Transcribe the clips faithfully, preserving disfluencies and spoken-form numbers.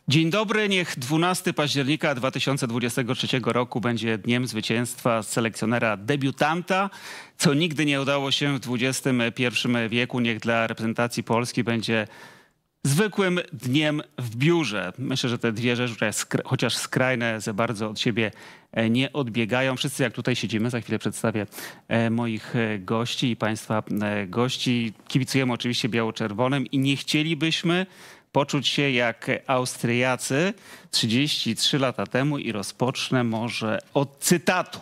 Dzień dobry, niech dwunastego października dwa tysiące dwudziestego trzeciego roku będzie dniem zwycięstwa selekcjonera debiutanta, co nigdy nie udało się w dwudziestym pierwszym wieku. Niech dla reprezentacji Polski będzie zwykłym dniem w biurze. Myślę, że te dwie rzeczy, chociaż skrajne, za bardzo od siebie nie odbiegają. Wszyscy jak tutaj siedzimy, za chwilę przedstawię moich gości i państwa gości. Kibicujemy oczywiście biało-czerwonym i nie chcielibyśmy poczuć się jak Austriacy trzydzieści trzy lata temu i rozpocznę może od cytatu.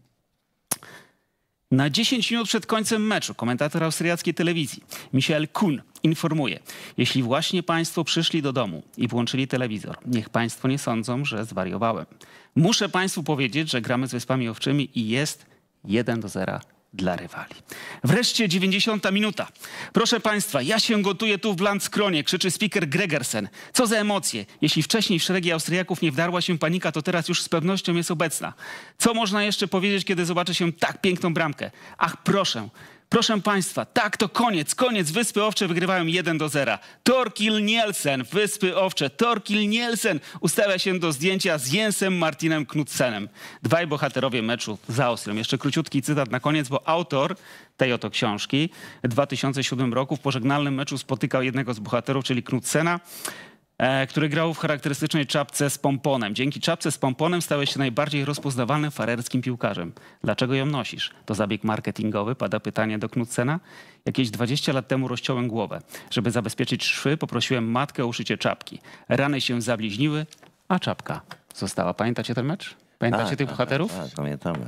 Na dziesięć minut przed końcem meczu komentator austriackiej telewizji Michael Kuhn informuje: jeśli właśnie państwo przyszli do domu i włączyli telewizor, niech państwo nie sądzą, że zwariowałem. Muszę państwu powiedzieć, że gramy z Wyspami Owczymi i jest jeden do zera dla rywali. Wreszcie dziewięćdziesiąta minuta. Proszę państwa, ja się gotuję tu w Landskronie, krzyczy speaker Gregersen. Co za emocje. Jeśli wcześniej w szeregi Austriaków nie wdarła się panika, to teraz już z pewnością jest obecna. Co można jeszcze powiedzieć, kiedy zobaczy się tak piękną bramkę? Ach, proszę. Proszę państwa, tak, to koniec, koniec. Wyspy Owcze wygrywają jeden do zera. Torkild Nielsen, Wyspy Owcze. Torkild Nielsen ustawia się do zdjęcia z Jensem Martinem Knudsenem. Dwaj bohaterowie meczu z Austrią. Jeszcze króciutki cytat na koniec, bo autor tej oto książki w dwa tysiące siódmym roku w pożegnalnym meczu spotykał jednego z bohaterów, czyli Knudsena, który grał w charakterystycznej czapce z pomponem. Dzięki czapce z pomponem stałeś się najbardziej rozpoznawalnym farerskim piłkarzem. Dlaczego ją nosisz? To zabieg marketingowy? Pada pytanie do Knudsena. Jakieś dwadzieścia lat temu rozciąłem głowę. Żeby zabezpieczyć szwy, poprosiłem matkę o uszycie czapki. Rany się zabliźniły, a czapka została. Pamiętacie ten mecz? Pamiętacie tak, tych tak, bohaterów? Tak, tak, pamiętamy.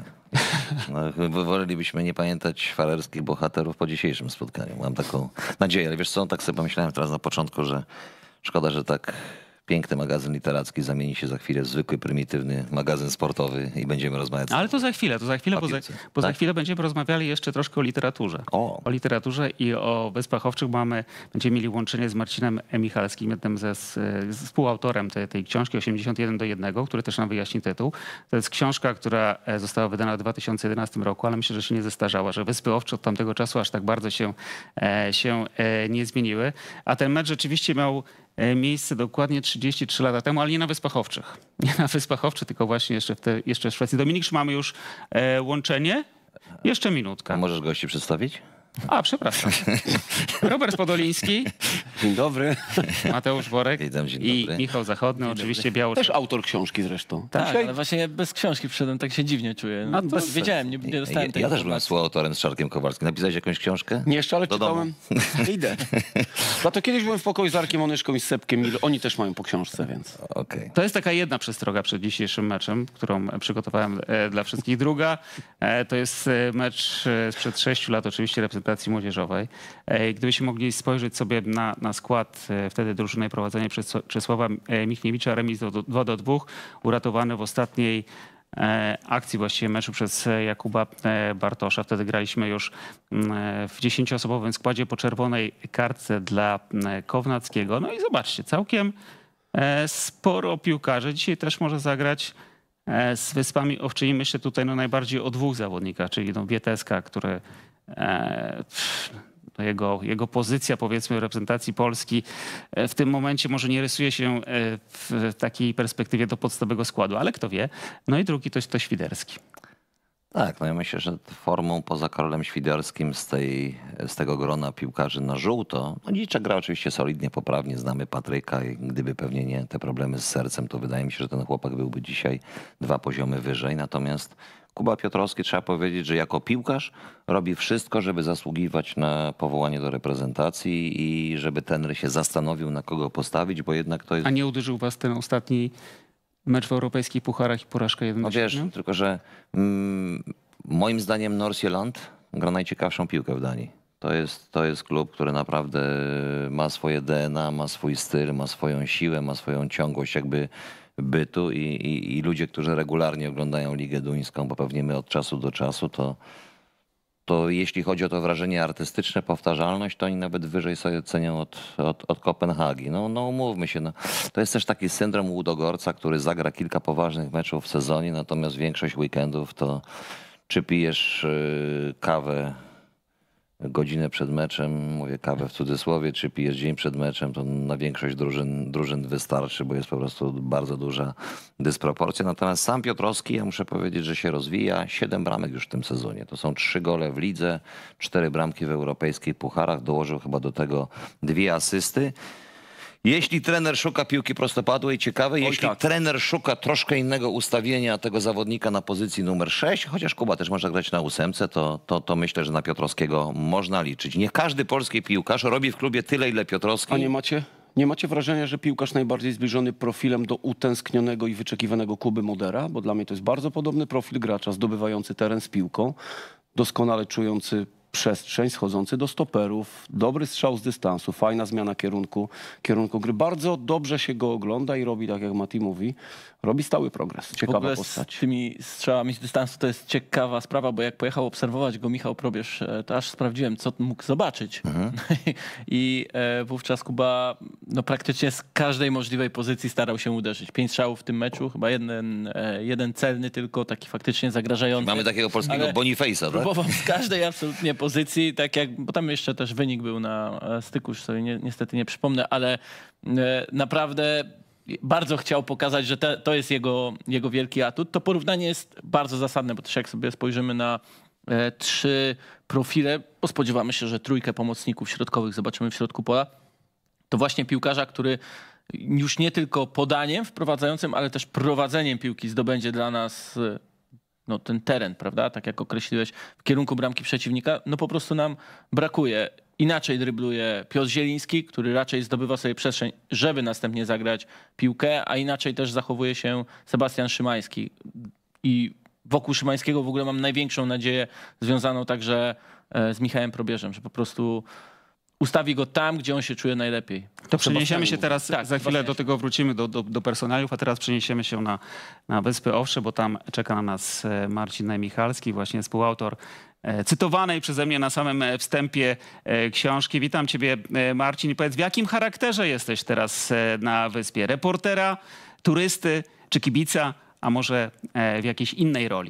No, wolelibyśmy nie pamiętać farerskich bohaterów po dzisiejszym spotkaniu. Mam taką nadzieję, ale wiesz co, tak sobie pomyślałem teraz na początku, że szkoda, że tak piękny magazyn literacki zamieni się za chwilę w zwykły, prymitywny magazyn sportowy i będziemy rozmawiać. Ale to za chwilę, to za chwilę, bo, za, bo tak? za chwilę będziemy rozmawiali jeszcze troszkę o literaturze. O, o literaturze i o Wyspach Owczych mamy, będziemy mieli łączenie z Marcinem Michalskim, jednym ze z, z współautorem tej, tej książki osiemdziesiąt jeden do jednego, który też nam wyjaśni tytuł. To jest książka, która została wydana w dwa tysiące jedenastym roku, ale myślę, że się nie zestarzała, że Wyspy Owcze od tamtego czasu aż tak bardzo się, się nie zmieniły. A ten mecz rzeczywiście miał miejsce dokładnie trzydzieści trzy lata temu, ale nie na Wyspach Owczych. Nie na Wyspach Owczych, tylko właśnie jeszcze w, te, jeszcze w Szwecji. Dominik, czy mamy już e, łączenie? Jeszcze minutka. A możesz gości przedstawić? A, przepraszam. Robert Podoliński. Dzień dobry. Mateusz Worek. Witam, dzień I dobry. Michał Zachodny, Dzień oczywiście dobry. biało. Też autor książki zresztą. Tak, Dzisiaj... ale właśnie bez książki przyszedłem, tak się dziwnie czuję. No, to wiedziałem, nie, nie dostałem Ja, tej ja też byłem informacji. współautorem z Czarkiem Kowalskim. Napisałeś jakąś książkę? Nie jeszcze, ale Do czytałem. Idę. No to kiedyś byłem w pokoju z Arkiem Onyszką i z Sepkiem Mil. Oni też mają po książce, więc... Okej. Okay. To jest taka jedna przestroga przed dzisiejszym meczem, którą przygotowałem e, dla wszystkich. Druga e, to jest mecz e, sprzed sześciu lat oczywiście reprezentacji młodzieżowej. E, gdybyśmy mogli spojrzeć sobie na, na skład e, wtedy drużyny prowadzonej przez Czesława Michniewicza, remis dwa do dwóch, uratowany w ostatniej e, akcji właściwie meczu przez Jakuba e, Bartosza. Wtedy graliśmy już e, w dziesięcioosobowym składzie po czerwonej kartce dla e, Kownackiego. No i zobaczcie, całkiem sporo piłkarzy. Dzisiaj też może zagrać z Wyspami Owczymi. Myślę tutaj no najbardziej o dwóch zawodnikach, czyli no Wieteska, który e, no jego, jego pozycja powiedzmy w reprezentacji Polski w tym momencie może nie rysuje się w takiej perspektywie do podstawowego składu, ale kto wie. No i drugi to jest to Świderski. Tak, no ja myślę, że formą poza Karolem Świderskim z, tej, z tego grona piłkarzy na żółto, no Dziczek gra oczywiście solidnie, poprawnie, znamy Patryka i gdyby pewnie nie te problemy z sercem, to wydaje mi się, że ten chłopak byłby dzisiaj dwa poziomy wyżej. Natomiast Kuba Piotrowski, trzeba powiedzieć, że jako piłkarz robi wszystko, żeby zasługiwać na powołanie do reprezentacji i żeby trener się zastanowił, na kogo postawić, bo jednak to jest... A nie uderzył was ten ostatni mecz w europejskich pucharach i porażka jeden do No wiesz, siedmiu? tylko że mm, moim zdaniem Nordsjælland gra najciekawszą piłkę w Danii. To jest, to jest klub, który naprawdę ma swoje D N A, ma swój styl, ma swoją siłę, ma swoją ciągłość jakby bytu i, i, i ludzie, którzy regularnie oglądają Ligę Duńską, bo pewnie my od czasu do czasu, to, to jeśli chodzi o to wrażenie artystyczne, powtarzalność, to oni nawet wyżej sobie cenią od, od, od Kopenhagi. No, no umówmy się, no. To jest też taki syndrom Łudogorca, który zagra kilka poważnych meczów w sezonie, natomiast większość weekendów to czy pijesz yy, kawę godzinę przed meczem, mówię kawę w cudzysłowie, czy pijesz dzień przed meczem, to na większość drużyn, drużyn wystarczy, bo jest po prostu bardzo duża dysproporcja. Natomiast sam Piotrowski, ja muszę powiedzieć, że się rozwija. Siedem bramek już w tym sezonie. To są trzy gole w lidze, cztery bramki w europejskich pucharach. Dołożył chyba do tego dwie asysty. Jeśli trener szuka piłki prostopadłej, ciekawe, jeśli tak. trener szuka troszkę innego ustawienia tego zawodnika na pozycji numer sześć, chociaż Kuba też może grać na ósemce, to, to, to myślę, że na Piotrowskiego można liczyć. Niech każdy polski piłkarz robi w klubie tyle, ile Piotrowski. A nie macie, nie macie wrażenia, że piłkarz najbardziej zbliżony profilem do utęsknionego i wyczekiwanego Kuby Modera? Bo dla mnie to jest bardzo podobny profil gracza, zdobywający teren z piłką, doskonale czujący przestrzeń, schodzący do stoperów, dobry strzał z dystansu, fajna zmiana kierunku, kierunku gry. Bardzo dobrze się go ogląda i robi, tak jak Mati mówi, robi stały progres. W Ciekawa ogóle postać. z tymi strzałami z dystansu to jest ciekawa sprawa, bo jak pojechał obserwować go Michał Probierz, e, to aż sprawdziłem, co mógł zobaczyć. Mhm. I e, wówczas Kuba no, praktycznie z każdej możliwej pozycji starał się uderzyć. Pięć strzałów w tym meczu, chyba jeden, e, jeden celny tylko, taki faktycznie zagrażający. Mamy takiego polskiego Boniface'a, tak? Próbował z każdej absolutnie pozycji, tak jak, bo tam jeszcze też wynik był na styku, już sobie ni niestety nie przypomnę, ale e, naprawdę bardzo chciał pokazać, że te, to jest jego, jego wielki atut. To porównanie jest bardzo zasadne, bo też jak sobie spojrzymy na e, trzy profile, bo spodziewamy się, że trójkę pomocników środkowych zobaczymy w środku pola, to właśnie piłkarza, który już nie tylko podaniem wprowadzającym, ale też prowadzeniem piłki zdobędzie dla nas no, ten teren, prawda? Tak jak określiłeś, w kierunku bramki przeciwnika, no po prostu nam brakuje. Inaczej drybluje Piotr Zieliński, który raczej zdobywa sobie przestrzeń, żeby następnie zagrać piłkę, a inaczej też zachowuje się Sebastian Szymański. I wokół Szymańskiego w ogóle mam największą nadzieję związaną także z Michałem Probierzem, że po prostu ustawi go tam, gdzie on się czuje najlepiej. To przeniesiemy się teraz, tak, za chwilę właśnie. do tego wrócimy, do, do, do personaliów, a teraz przeniesiemy się na, na Wyspy Owcze, bo tam czeka na nas Marcin Najmichalski, właśnie współautor cytowanej przeze mnie na samym wstępie książki. Witam ciebie, Marcin. Powiedz, w jakim charakterze jesteś teraz na wyspie? Reportera, turysty czy kibica, a może w jakiejś innej roli?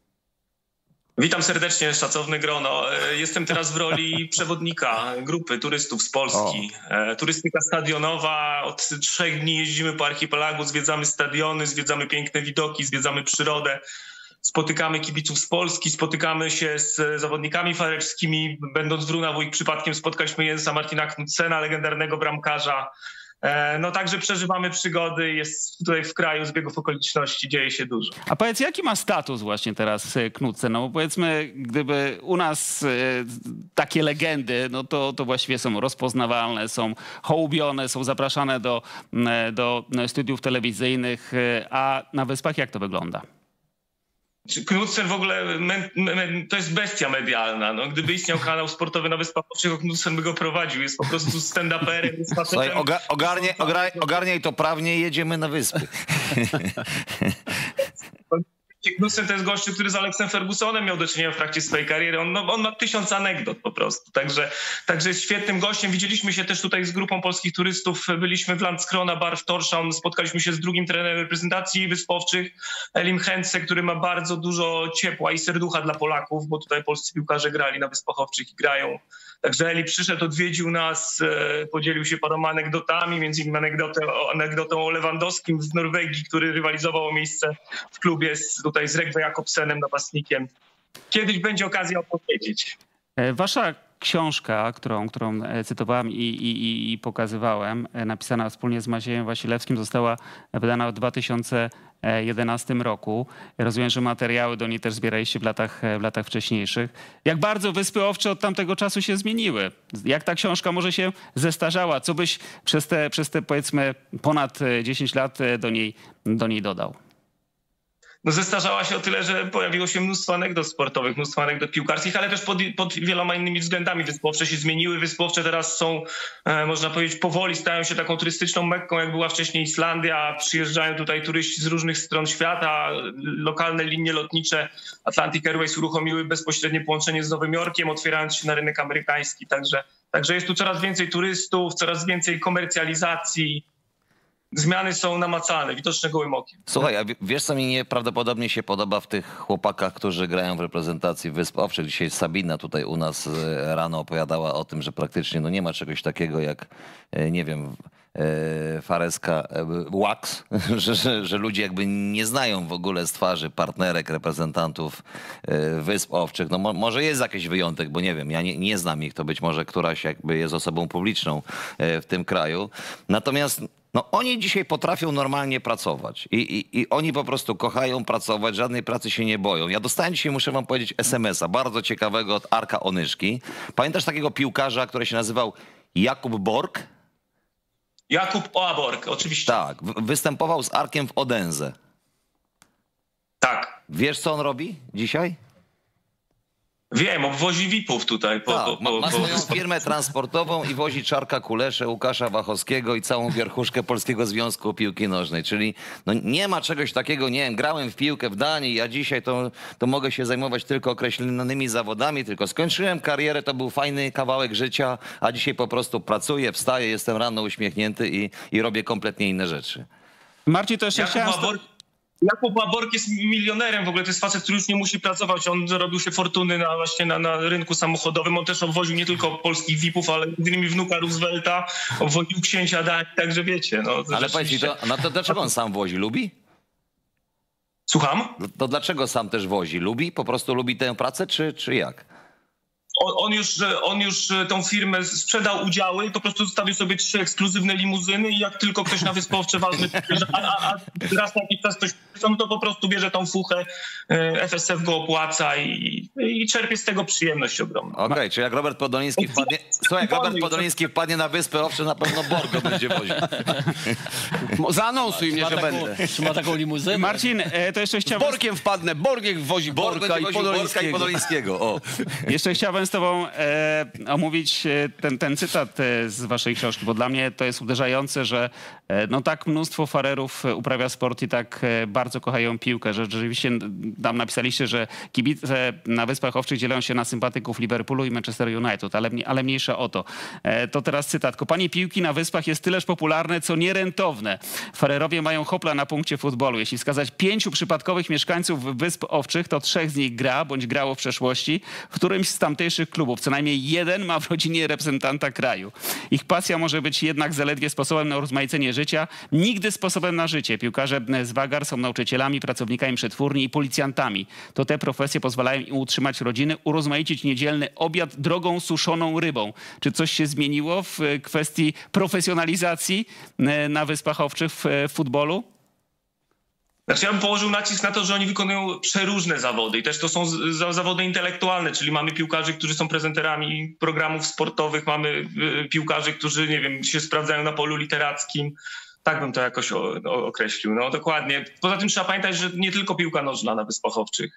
Witam serdecznie, szacowne grono. Jestem teraz w roli przewodnika grupy turystów z Polski. O. Turystyka stadionowa. Od trzech dni jeździmy po archipelagu, zwiedzamy stadiony, zwiedzamy piękne widoki, zwiedzamy przyrodę. Spotykamy kibiców z Polski, spotykamy się z zawodnikami farerskimi. Będąc w Runavuik przypadkiem spotkaliśmy Jensa Martina Knudsena, legendarnego bramkarza. No także przeżywamy przygody, jest tutaj w kraju zbiegów okoliczności, dzieje się dużo. A powiedz, jaki ma status właśnie teraz Knudsen? No bo powiedzmy, gdyby u nas takie legendy, no to, to właściwie są rozpoznawalne, są hołubione, są zapraszane do, do studiów telewizyjnych, a na Wyspach jak to wygląda? Knudsen w ogóle to jest bestia medialna. No, gdyby istniał kanał sportowy na Wyspach Owczych, Knudsen by go prowadził. Jest po prostu stand-uperem. Słuchaj, oga ogarnie, ogarnie, ogarniaj to prawnie i jedziemy na wyspy. Knudsen to jest gościu, który z Alexem Fergusonem miał do czynienia w trakcie swojej kariery. On, no, on ma tysiąc anegdot po prostu. Także, także jest świetnym gościem. Widzieliśmy się też tutaj z grupą polskich turystów. Byliśmy w Landskrona, bar w Tórshavn. Spotkaliśmy się z drugim trenerem reprezentacji Wysp Owczych, Elim Hentze, który ma bardzo dużo ciepła i serducha dla Polaków, bo tutaj polscy piłkarze grali na Wyspach Owczych i grają. Także Eli przyszedł, odwiedził nas, podzielił się paroma anegdotami, między innymi anegdotę, anegdotą o Lewandowskim w Norwegii, który rywalizował o miejsce w klubie z, tutaj z Rekve Jakobsenem, napastnikiem. Kiedyś będzie okazja opowiedzieć. Wasza książka, którą, którą cytowałem i, i, i pokazywałem, napisana wspólnie z Maciejem Wasilewskim, została wydana w dwa tysiące jedenastym roku. Rozumiem, że materiały do niej też zbieraliście w latach, w latach wcześniejszych. Jak bardzo Wyspy Owcze od tamtego czasu się zmieniły? Jak ta książka może się zestarzała? Co byś przez te, przez te powiedzmy ponad dziesięć lat do niej, do niej dodał? No zestarzała się o tyle, że pojawiło się mnóstwo anegdot sportowych, mnóstwo anegdot piłkarskich, ale też pod, pod wieloma innymi względami. Wyspy Owcze się zmieniły. Wyspy Owcze teraz są, e, można powiedzieć, powoli stają się taką turystyczną Mekką, jak była wcześniej Islandia. Przyjeżdżają tutaj turyści z różnych stron świata. Lokalne linie lotnicze Atlantic Airways uruchomiły bezpośrednie połączenie z Nowym Jorkiem, otwierając się na rynek amerykański. Także, także jest tu coraz więcej turystów, coraz więcej komercjalizacji. zmiany są namacalne, widoczne gołym okiem. Słuchaj, a wiesz co mi nieprawdopodobnie się podoba w tych chłopakach, którzy grają w reprezentacji Wysp Owczych? Dzisiaj Sabina tutaj u nas rano opowiadała o tym, że praktycznie no nie ma czegoś takiego jak, nie wiem, Fareska Wax, że, że, że ludzie jakby nie znają w ogóle z twarzy partnerek, reprezentantów Wysp Owczych. No mo, może jest jakiś wyjątek, bo nie wiem, ja nie, nie znam ich, to być może któraś jakby jest osobą publiczną w tym kraju. Natomiast no oni dzisiaj potrafią normalnie pracować I, i, i oni po prostu kochają pracować, żadnej pracy się nie boją. Ja dostałem dzisiaj, muszę wam powiedzieć, es em es a bardzo ciekawego od Arka Onyszki. Pamiętasz takiego piłkarza, który się nazywał Jakub Borg? Jakub Oaborg, oczywiście. Tak, występował z Arkiem w Odense. Tak. Wiesz, co on robi dzisiaj? Wiem, obwozi V I P-ów tutaj. Po, Tak, po, ma, po, ma po, swoją firmę transportową i wozi Czarka Kuleszę, Łukasza Wachowskiego i całą wierchuszkę Polskiego Związku Piłki Nożnej. Czyli no nie ma czegoś takiego, nie wiem, grałem w piłkę w Danii, ja dzisiaj to, to mogę się zajmować tylko określonymi zawodami, tylko skończyłem karierę, to był fajny kawałek życia, a dzisiaj po prostu pracuję, wstaję, jestem rano uśmiechnięty i, i robię kompletnie inne rzeczy. Marcin, to jeszcze Jakub chciałem... Oaborg, Jakub Oaborg jest milionerem w ogóle, to jest facet, który już nie musi pracować, on zarobił się fortuny na, właśnie na, na rynku samochodowym, on też obwoził nie tylko polskich V I P-ów, ale między innymi wnuka Roosevelta, obwoził księcia Danii, także wiecie. No, Ale powiedz mi, to, no to dlaczego on sam wozi? Lubi? Słucham? To dlaczego sam też wozi? Lubi? Po prostu lubi tę pracę, czy, czy jak? On, on, już, on już tą firmę sprzedał udziały, po prostu zostawił sobie trzy ekskluzywne limuzyny i jak tylko ktoś na Wyspy Owcze ważny, a, a, a raz na jakiś czas ktoś, no to po prostu bierze tą fuchę, F S F go opłaca i, i czerpie z tego przyjemność ogromną. Okej, okay, czy jak Robert Podoliński wpadnie... Słuchaj, jak Robert Podoliński wpadnie na Wyspy Owcze, na pewno Borgo będzie woził. Zaanonsuj mnie, że będę. Czy ma taką limuzynę? Marcin, to jeszcze Z chciałbym... Borkiem wpadnę, Borgiek wozi Borka Borgo i woził Borka i Podolińskiego. Podolińskiego. O. Jeszcze chciałbym z tobą e, omówić ten, ten cytat z waszej książki, bo dla mnie to jest uderzające, że e, no tak mnóstwo farerów uprawia sport i tak e, bardzo kochają piłkę, że rzeczywiście tam napisaliście, że kibice na Wyspach Owczych dzielą się na sympatyków Liverpoolu i Manchester United, ale, ale mniejsza o to. E, to teraz cytat. Kopanie piłki na Wyspach jest tyleż popularne, co nierentowne. Farerowie mają hopla na punkcie futbolu. Jeśli wskazać pięciu przypadkowych mieszkańców Wysp Owczych, to trzech z nich gra bądź grało w przeszłości w którymś z tamtejszych klubów. Co najmniej jeden ma w rodzinie reprezentanta kraju. Ich pasja może być jednak zaledwie sposobem na urozmaicenie życia, nigdy sposobem na życie. Piłkarze z Wagar są nauczycielami, pracownikami przetwórni i policjantami. To te profesje pozwalają im utrzymać rodziny, urozmaicić niedzielny obiad drogą suszoną rybą. Czy coś się zmieniło w kwestii profesjonalizacji na Wyspach Owczych w futbolu? Znaczy ja bym położył nacisk na to, że oni wykonują przeróżne zawody i też to są z, z, zawody intelektualne, czyli mamy piłkarzy, którzy są prezenterami programów sportowych, mamy y, piłkarzy, którzy, nie wiem, się sprawdzają na polu literackim. Tak bym to jakoś o, o, określił. No dokładnie. Poza tym trzeba pamiętać, że nie tylko piłka nożna na Wyspach Owczych.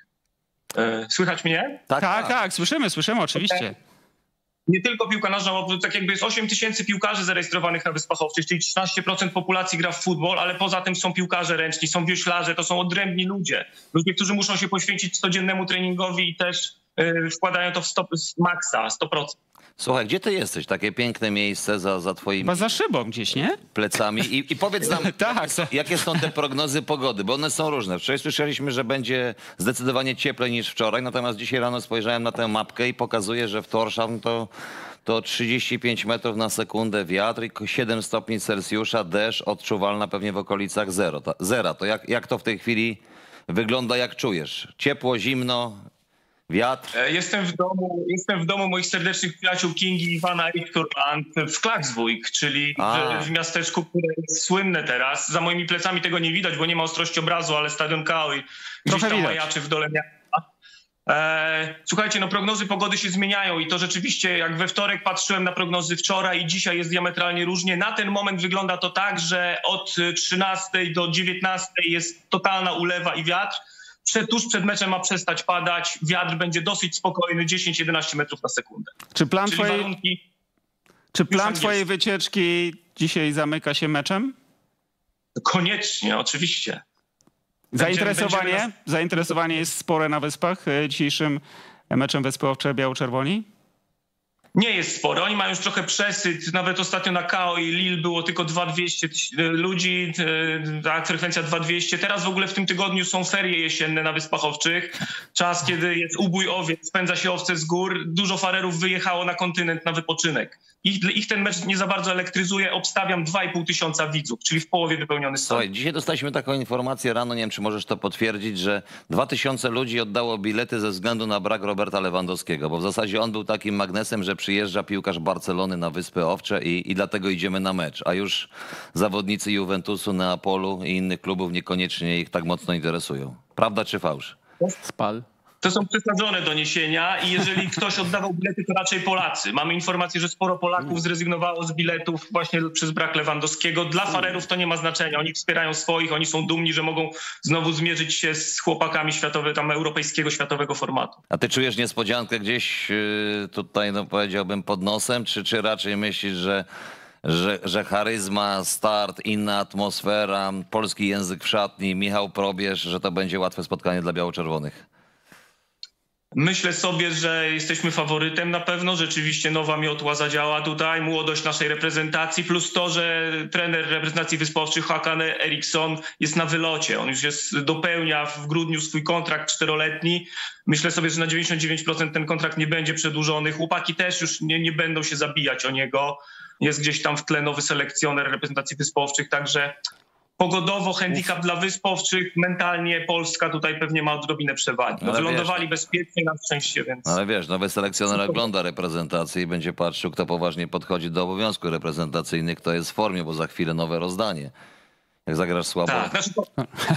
E, słychać mnie? Tak, tak, tak, słyszymy, słyszymy oczywiście. Okay. Nie tylko piłka nożna, bo tak jakby jest osiem tysięcy piłkarzy zarejestrowanych na Wyspach Owczych, czyli trzynaście procent populacji gra w futbol, ale poza tym są piłkarze ręczni, są wioślarze, to są odrębni ludzie. Ludzie, którzy muszą się poświęcić codziennemu treningowi i też yy, wkładają to w sto, maksa, sto procent. Słuchaj, gdzie ty jesteś? Takie piękne miejsce za, za twoimi Chyba za szybą gdzieś, nie? plecami. I, i powiedz nam, tak. jakie są te prognozy pogody, bo one są różne. Wczoraj słyszeliśmy, że będzie zdecydowanie cieplej niż wczoraj, natomiast dzisiaj rano spojrzałem na tę mapkę i pokazuje, że w Tórshavn to, to trzydzieści pięć metrów na sekundę wiatr i siedem stopni Celsjusza, deszcz odczuwalna pewnie w okolicach zero. To, zera. To jak, jak to w tej chwili wygląda, jak czujesz? Ciepło, zimno? Wiatr. Jestem w domu, jestem w domu moich serdecznych przyjaciół Kingi, Iwana i Turland w Klaksvik, czyli w, w miasteczku, które jest słynne teraz. Za moimi plecami tego nie widać, bo nie ma ostrości obrazu, ale stadion Kaoi gdzieś tam majaczy w dole miasta. E, słuchajcie, no prognozy pogody się zmieniają i to rzeczywiście, jak we wtorek patrzyłem na prognozy wczoraj i dzisiaj jest diametralnie różnie. Na ten moment wygląda to tak, że od trzynastej do dziewiętnastej jest totalna ulewa i wiatr. Przed, tuż przed meczem ma przestać padać, wiatr będzie dosyć spokojny, dziesięć do jedenastu metrów na sekundę. Czy plan, Czyli twojej, warunki czy plan twojej wycieczki dzisiaj zamyka się meczem? Koniecznie, oczywiście. Zainteresowanie, będziemy nas... Zainteresowanie jest spore na Wyspach dzisiejszym meczem Wyspy Owcze Biało-Czerwoni? nie jest spory. Oni mają już trochę przesyt. Nawet ostatnio na K O i Lille było tylko dwa tysiące dwieście ludzi, ta frekwencja dwa tysiące dwieście. Teraz w ogóle w tym tygodniu są ferie jesienne na Wyspach Owczych. Czas, kiedy jest ubój owiec, spędza się owce z gór. Dużo farerów wyjechało na kontynent na wypoczynek. Ich, ich ten mecz nie za bardzo elektryzuje. Obstawiam dwa i pół tysiąca widzów, czyli w połowie wypełniony stadion. Słuchaj, dzisiaj dostaliśmy taką informację rano, nie wiem, czy możesz to potwierdzić, że dwa tysiące ludzi oddało bilety ze względu na brak Roberta Lewandowskiego, bo w zasadzie on był takim magnesem, że przyjeżdża piłkarz Barcelony na Wyspy Owcze i, i dlatego idziemy na mecz, a już zawodnicy Juventusu, Neapolu i innych klubów niekoniecznie ich tak mocno interesują. Prawda czy fałsz? Spal. To są przesadzone doniesienia i jeżeli ktoś oddawał bilety, to raczej Polacy. Mamy informację, że sporo Polaków zrezygnowało z biletów właśnie przez brak Lewandowskiego. Dla farerów to nie ma znaczenia. Oni wspierają swoich, oni są dumni, że mogą znowu zmierzyć się z chłopakami światowe, tam europejskiego, światowego formatu. A ty czujesz niespodziankę gdzieś yy, tutaj, no powiedziałbym, pod nosem, czy, czy raczej myślisz, że Że, że charyzma, start, inna atmosfera, polski język w szatni, Michał Probierz, że to będzie łatwe spotkanie dla biało-czerwonych? Myślę sobie, że jesteśmy faworytem na pewno. Rzeczywiście nowa miotła zadziała tutaj, młodość naszej reprezentacji, plus to, że trener reprezentacji Wysp Owczych Håkan Eriksson jest na wylocie. On już jest, dopełnia w grudniu swój kontrakt czteroletni. Myślę sobie, że na dziewięćdziesiąt dziewięć procent ten kontrakt nie będzie przedłużony. Chłopaki też już nie, nie będą się zabijać o niego. Jest gdzieś tam w tle nowy selekcjoner reprezentacji Wysp Owczych, także pogodowo handicap dla Wysp Owczych, mentalnie Polska tutaj pewnie ma odrobinę przewagi. No, wylądowali wiesz, bezpiecznie na szczęście, więc... Ale wiesz, nowy selekcjoner ogląda reprezentację i będzie patrzył, kto poważnie podchodzi do obowiązków reprezentacyjnych, kto jest w formie, bo za chwilę nowe rozdanie. Jak zagrasz słabo... Tak, znaczy to...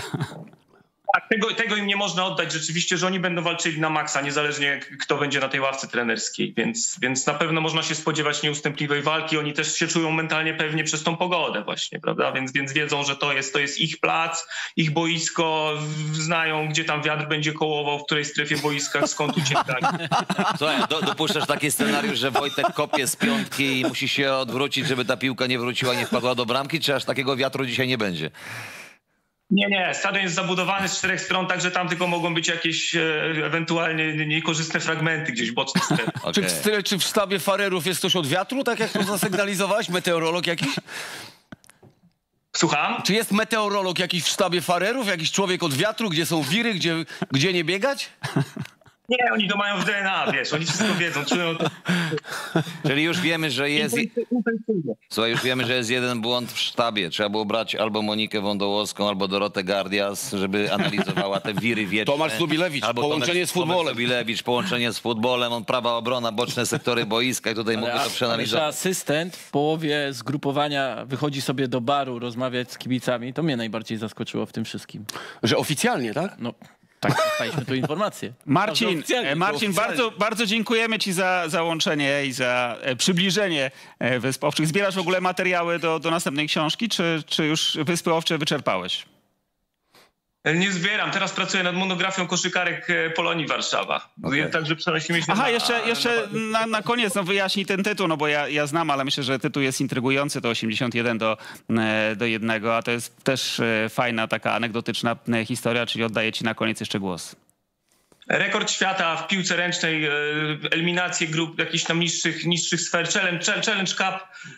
Tak, tego, tego im nie można oddać rzeczywiście, że oni będą walczyli na maksa, niezależnie kto będzie na tej ławce trenerskiej, więc, więc na pewno można się spodziewać nieustępliwej walki. Oni też się czują mentalnie pewnie przez tą pogodę właśnie, prawda? Więc, więc wiedzą, że to jest, to jest ich plac, ich boisko, znają, gdzie tam wiatr będzie kołował, w której strefie boiska, skąd uciekać. Słuchaj, do, dopuszczasz taki scenariusz, że Wojtek kopie z piątki i musi się odwrócić, żeby ta piłka nie wróciła, nie wpadła do bramki, czy aż takiego wiatru dzisiaj nie będzie? Nie, nie. Stadion jest zabudowany z czterech stron, także tam tylko mogą być jakieś e, ewentualnie niekorzystne fragmenty gdzieś bocznych stref. Okay. Czy, w, czy w sztabie farerów jest ktoś od wiatru, tak jak to zasygnalizowałeś? Meteorolog jakiś? Słucham? Czy jest meteorolog jakiś w sztabie farerów? Jakiś człowiek od wiatru, gdzie są wiry, gdzie, gdzie nie biegać? Nie, oni to mają w D N A, wiesz, oni wszystko wiedzą, czują to. Czyli już wiemy, że jest... Słuchaj, już wiemy, że jest jeden błąd w sztabie. Trzeba było brać albo Monikę Wądołowską, albo Dorotę Gardias, żeby analizowała te wiry wieczne. Tomasz Stubilewicz, albo połączenie Tomasz, z futbolem. Tomasz Stubilewicz, połączenie z futbolem, on prawa obrona, boczne sektory boiska i tutaj mógłby to przeanalizować. Ale asystent w połowie zgrupowania wychodzi sobie do baru rozmawiać z kibicami, to mnie najbardziej zaskoczyło w tym wszystkim. Że oficjalnie, tak? No. Tak, dostaliśmy tu informację. Marcin, Marcin bardzo, bardzo dziękujemy ci za załączenie i za przybliżenie Wysp Owczych. Zbierasz w ogóle materiały do, do następnej książki, czy, czy już Wyspy Owcze wyczerpałeś? Nie zbieram. Teraz pracuję nad monografią koszykarek Polonii Warszawa. Okay. Także przenosimy się Aha, na... jeszcze, jeszcze na, na koniec no wyjaśnij ten tytuł, no bo ja, ja znam, ale myślę, że tytuł jest intrygujący, to osiemdziesiąt jeden do, do jednego, a to jest też fajna taka anegdotyczna historia, czyli oddaję ci na koniec jeszcze głos. Rekord świata w piłce ręcznej, eliminacje grup jakichś tam niższych, niższych sfer, challenge, challenge Cup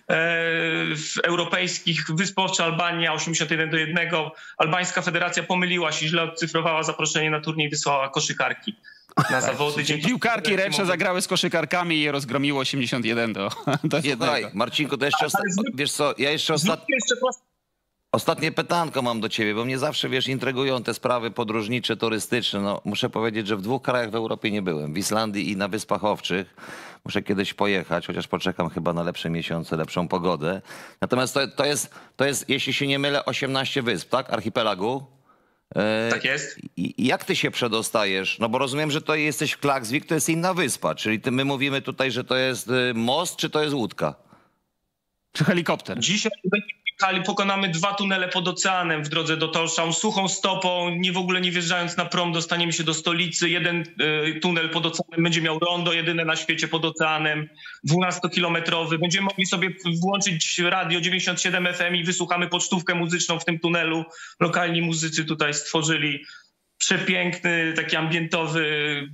w europejskich, Wyspy Owcze, Albania, osiemdziesiąt jeden do jednego. Albańska federacja pomyliła się, źle odcyfrowała zaproszenie na turniej, wysłała koszykarki na zawody. Dzięki piłkarki ręczne zagrały z koszykarkami i je rozgromiło osiemdziesiąt jeden do jednego. Słuchaj, Marcinku, to jeszcze ostatnio, wiesz co, ja jeszcze ostatnio... Ostatnie pytanko mam do ciebie, bo mnie zawsze, wiesz, intrygują te sprawy podróżnicze, turystyczne. No, muszę powiedzieć, że w dwóch krajach w Europie nie byłem. W Islandii i na Wyspach Owczych. Muszę kiedyś pojechać, chociaż poczekam chyba na lepsze miesiące, lepszą pogodę. Natomiast to, to, jest, to jest, jeśli się nie mylę, osiemnaście wysp, tak? Archipelagu. Tak jest. I jak ty się przedostajesz? No bo rozumiem, że to jesteś w Klaksvik, to jest inna wyspa. Czyli ty, my mówimy tutaj, że to jest most, czy to jest łódka? Czy helikopter? Dzisiaj pokonamy dwa tunele pod oceanem w drodze do Tórshavn, suchą stopą, nie w ogóle nie wjeżdżając na prom, dostaniemy się do stolicy. Jeden y, tunel pod oceanem będzie miał rondo, jedyne na świecie pod oceanem, dwunastokilometrowy. Będziemy mogli sobie włączyć radio dziewięćdziesiąt siedem F M i wysłuchamy pocztówkę muzyczną w tym tunelu. Lokalni muzycy tutaj stworzyli przepiękny, taki ambientowy,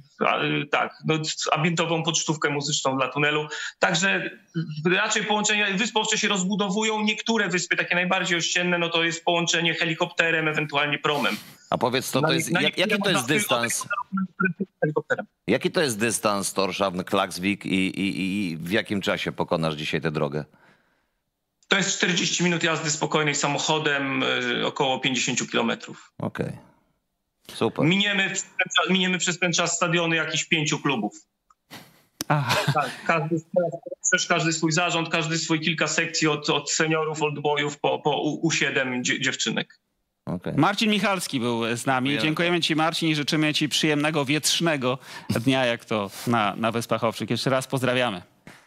tak, no, ambientową pocztówkę muzyczną dla tunelu. Także raczej połączenia, wyspy owcze się rozbudowują. Niektóre wyspy, takie najbardziej ościenne, no to jest połączenie helikopterem, ewentualnie promem. A powiedz, to, to jest, Na- na jak, jaki to jest dystans? Helikopterem. Jaki to jest dystans Tórshavn-Klaksvik i, i, i w jakim czasie pokonasz dzisiaj tę drogę? To jest czterdzieści minut jazdy spokojnej samochodem, y, około pięćdziesiąt kilometrów. Okej. Super. Miniemy, przez ten czas- miniemy przez ten czas stadiony jakichś pięciu klubów. Aha. Tak, każdy, przecież każdy swój zarząd, każdy swój kilka sekcji od, od seniorów, oldboyów po, po U siedem dzie, dziewczynek. Okay. Marcin Michalski był z nami. Dziękujemy. Dziękujemy ci, Marcin, i życzymy ci przyjemnego, wietrznego dnia, jak to na, na Wyspach Owczych. Jeszcze raz pozdrawiamy.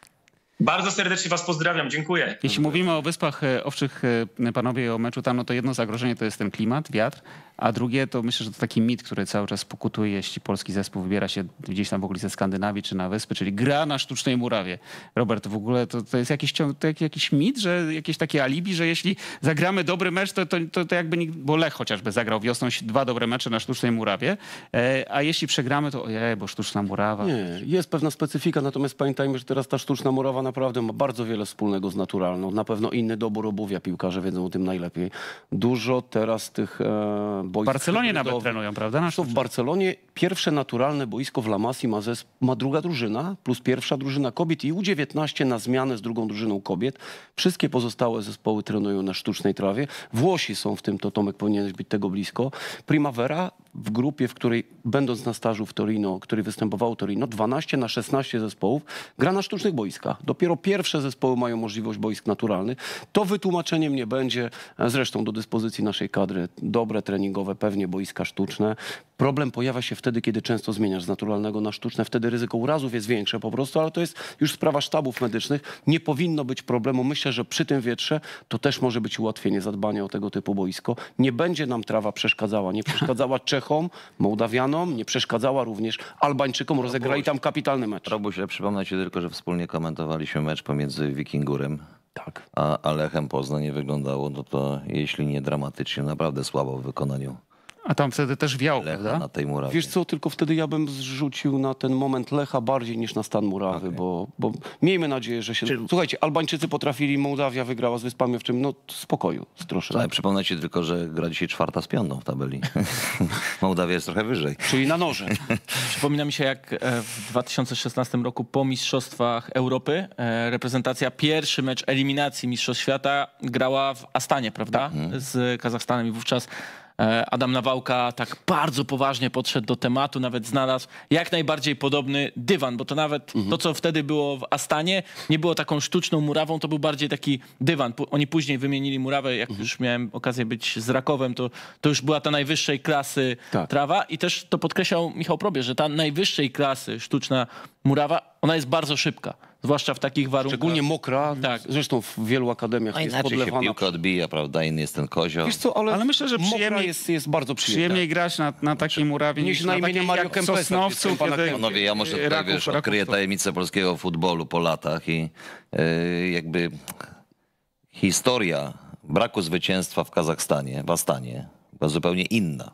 Bardzo serdecznie was pozdrawiam, dziękuję. Jeśli mówimy o Wyspach e, Owczych, e, panowie, o meczu tam, no to jedno zagrożenie to jest ten klimat, wiatr, a drugie to myślę, że to taki mit, który cały czas pokutuje, jeśli polski zespół wybiera się gdzieś tam w okolice Skandynawii czy na wyspy, czyli gra na sztucznej murawie. Robert, w ogóle to, to jest jakiś, ciąg- to jak- jakiś mit, że jakieś takie alibi, że jeśli zagramy dobry mecz, to, to, to, to jakby nikt, bo Lech chociażby zagrał wiosną dwa dobre mecze na sztucznej murawie, e, a jeśli przegramy, to ojej, bo sztuczna murawa. Nie, jest pewna specyfika, natomiast pamiętajmy, że teraz ta sztuczna murawa naprawdę ma bardzo wiele wspólnego z naturalną. Na pewno inny dobór obuwia, piłkarze wiedzą o tym najlepiej. Dużo teraz tych e, W boisk Barcelonie nawet hybrydowych. trenują, prawda? Na To w Barcelonie pierwsze naturalne boisko w La Masie ma, zes- ma druga drużyna, plus pierwsza drużyna kobiet i U dziewiętnaście na zmianę z drugą drużyną kobiet. Wszystkie pozostałe zespoły trenują na sztucznej trawie. Włosi są w tym, to Tomek powinieneś być tego blisko. Primavera w grupie, w której będąc na stażu w Torino, który występowało Torino, dwanaście na szesnaście zespołów gra na sztucznych boiskach. Dopiero pierwsze zespoły mają możliwość boisk naturalnych. To wytłumaczeniem nie będzie, zresztą do dyspozycji naszej kadry, dobre treningowe, pewnie boiska sztuczne. Problem pojawia się wtedy, kiedy często zmieniasz z naturalnego na sztuczne. Wtedy ryzyko urazów jest większe po prostu, ale to jest już sprawa sztabów medycznych. Nie powinno być problemu. Myślę, że przy tym wietrze to też może być ułatwienie zadbania o tego typu boisko. Nie będzie nam trawa przeszkadzała. Nie przeszkadzała Czechom, Mołdawianom, nie przeszkadzała również Albańczykom. Rozegrali tam kapitalny mecz. Robuś, ja przypomnę ci tylko, że wspólnie komentowaliśmy mecz pomiędzy Wikingurem Tak. a, a Lechem Poznań. Nie wyglądało no to, jeśli nie dramatycznie, naprawdę słabo w wykonaniu A tam wtedy też wiało, Lecha prawda? na tej murawie. Wiesz co, tylko wtedy ja bym zrzucił na ten moment Lecha bardziej niż na stan murawy, Okej. bo, bo miejmy nadzieję, że się... Słuchajcie, Albańczycy potrafili, Mołdawia wygrała z Wyspami Owczymi, no spokoju, troszeczkę. Słuchaj, przypomnę ci tylko, że gra dzisiaj czwarta z piątą w tabeli. Mołdawia jest trochę wyżej. Czyli na noże. Przypomina mi się, jak e, w dwa tysiące szesnastym roku po Mistrzostwach Europy e, reprezentacja pierwszy mecz eliminacji Mistrzostw Świata grała w Astanie, prawda? Z Kazachstanem i wówczas e, Adam Nawałka tak bardzo poważnie podszedł do tematu, nawet znalazł jak najbardziej podobny dywan, bo to nawet to, co wtedy było w Astanie, nie było taką sztuczną murawą, to był bardziej taki dywan. Pu- Oni później wymienili murawę, jak już miałem okazję być z Rakowem, to, to już była ta najwyższej klasy Tak. trawa i też to podkreślał Michał Probierz, że ta najwyższej klasy sztuczna murawa, ona jest bardzo szybka, zwłaszcza w takich warunkach. Szczególnie mokra, Tak. zresztą w wielu akademiach A jest inaczej się podlewana. piłka odbija, prawda? Inny jest ten kozioł. Wiesz co, ale, Ale myślę, że mokra przyjemniej- jest, jest bardzo przyjemna. Przyjemniej grać na, na takiej murawie Niż niż na na imieniu takiej Mario jak w Kempesa, Sosnowcu, czy pana kiedy Kempesa. Panowie, ja może tutaj, Raków- wiesz, Raków odkryję to- tajemnicę polskiego futbolu po latach i yy, jakby historia braku zwycięstwa w Kazachstanie, w Astanie, była zupełnie inna.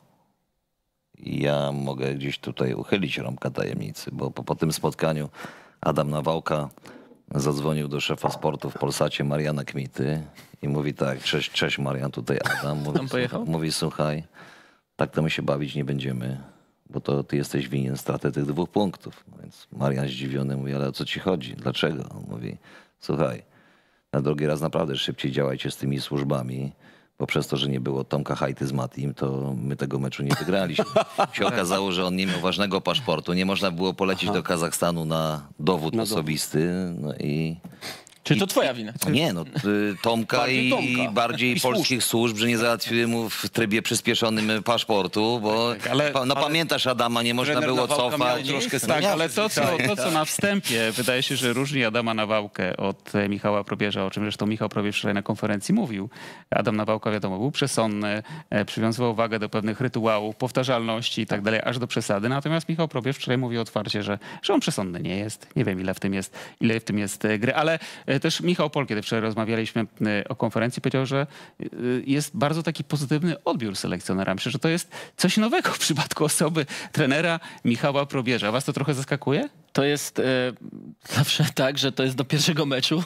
I ja mogę gdzieś tutaj uchylić rąbka tajemnicy, bo po, po tym spotkaniu Adam Nawałka zadzwonił do szefa sportu w Polsacie Mariana Kmity i mówi tak, cześć, cześć Marian, tutaj Adam. Mówi, Tam pojechał? słuchaj- mówi, słuchaj, tak to my się bawić nie będziemy, bo to ty jesteś winien straty tych dwóch punktów. No więc Marian zdziwiony mówi, ale o co ci chodzi? Dlaczego? On mówi, słuchaj, na drugi raz naprawdę szybciej działajcie z tymi służbami, bo przez to, że nie było Tomka Hajty z Matim, to my tego meczu nie wygraliśmy. się okazało, że on nie miał ważnego paszportu, nie można było polecieć do Kazachstanu na dowód Na osobisty. No i Czy to twoja wina? nie, no y, Tomka Bardziej i Tomka. bardziej I służb. polskich służb, że nie załatwiły mu w trybie przyspieszonym paszportu, bo Tak, ale- pa- no ale- pamiętasz Adama, nie można trener było Nawałka cofać. miał troszkę No Tak, nie, ale to co, to, co na wstępie wydaje się, że różni Adama Nawałkę od e, Michała Probierza, o czym zresztą Michał Probierz wczoraj na konferencji mówił. Adam Nawałka, wiadomo, był przesądny, e, przywiązywał wagę do pewnych rytuałów, powtarzalności i tak dalej, aż do przesady. Natomiast Michał Probierz wczoraj mówił otwarcie, że, że on przesądny nie jest. Nie wiem, ile w tym jest, ile w tym jest e, gry. Ale e, Też Michał Pol, kiedy wczoraj rozmawialiśmy o konferencji, powiedział, że jest bardzo taki pozytywny odbiór selekcjonera. Myślę, że to jest coś nowego w przypadku osoby trenera Michała Probierza. Was to trochę zaskakuje? To jest e, zawsze tak, że to jest do pierwszego meczu.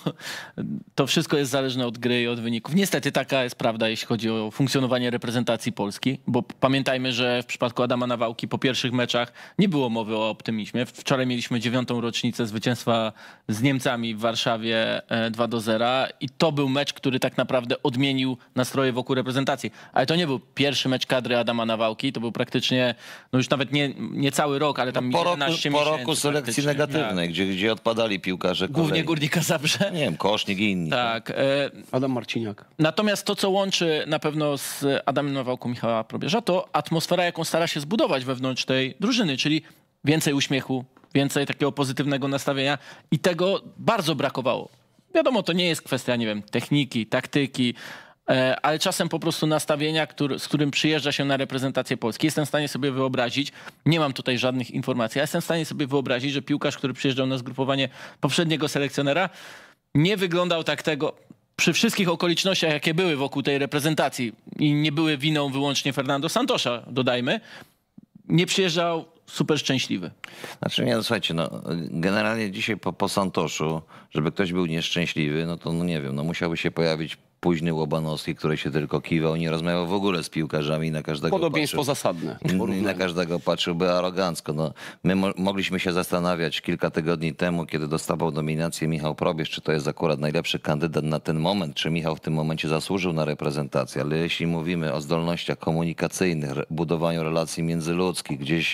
To wszystko jest zależne od gry i od wyników. Niestety taka jest prawda, jeśli chodzi o funkcjonowanie reprezentacji Polski, bo pamiętajmy, że w przypadku Adama Nawałki po pierwszych meczach nie było mowy o optymizmie. Wczoraj mieliśmy dziewiątą rocznicę zwycięstwa z Niemcami w Warszawie dwa do zera i to był mecz, który tak naprawdę odmienił nastroje wokół reprezentacji. Ale to nie był pierwszy mecz kadry Adama Nawałki, to był praktycznie, no już nawet nie, nie cały rok, ale tam po roku, jedenaście po miesięcy. roku selekcji negatywnej, gdzie, gdzie odpadali piłkarze Głównie kolei. Górnika Zabrze. Nie wiem, Kosznik i inni. Tak. E, Adam Marciniak. natomiast to, co łączy na pewno z Adamem Nawałką Michała Probierza, to atmosfera, jaką stara się zbudować wewnątrz tej drużyny, czyli więcej uśmiechu, więcej takiego pozytywnego nastawienia i tego bardzo brakowało. Wiadomo, to nie jest kwestia, nie wiem, techniki, taktyki, ale czasem po prostu nastawienia, który, z którym przyjeżdża się na reprezentację Polski. Jestem w stanie sobie wyobrazić, nie mam tutaj żadnych informacji, ale jestem w stanie sobie wyobrazić, że piłkarz, który przyjeżdżał na zgrupowanie poprzedniego selekcjonera, nie wyglądał tak tego przy wszystkich okolicznościach, jakie były wokół tej reprezentacji i nie były winą wyłącznie Fernando Santosza, dodajmy, nie przyjeżdżał super szczęśliwy. Znaczy nie, no słuchajcie, no generalnie dzisiaj po, po Santoszu, żeby ktoś był nieszczęśliwy, no to no nie wiem, no musiałby się pojawić późny Łobanowski, który się tylko kiwał, nie rozmawiał w ogóle z piłkarzami i na każdego Podobieństwo patrzył, zasadne. i na każdego patrzyłby arogancko. No, my mo mogliśmy się zastanawiać kilka tygodni temu, kiedy dostawał nominację Michał Probierz, czy to jest akurat najlepszy kandydat na ten moment, czy Michał w tym momencie zasłużył na reprezentację, ale jeśli mówimy o zdolnościach komunikacyjnych, budowaniu relacji międzyludzkich, gdzieś,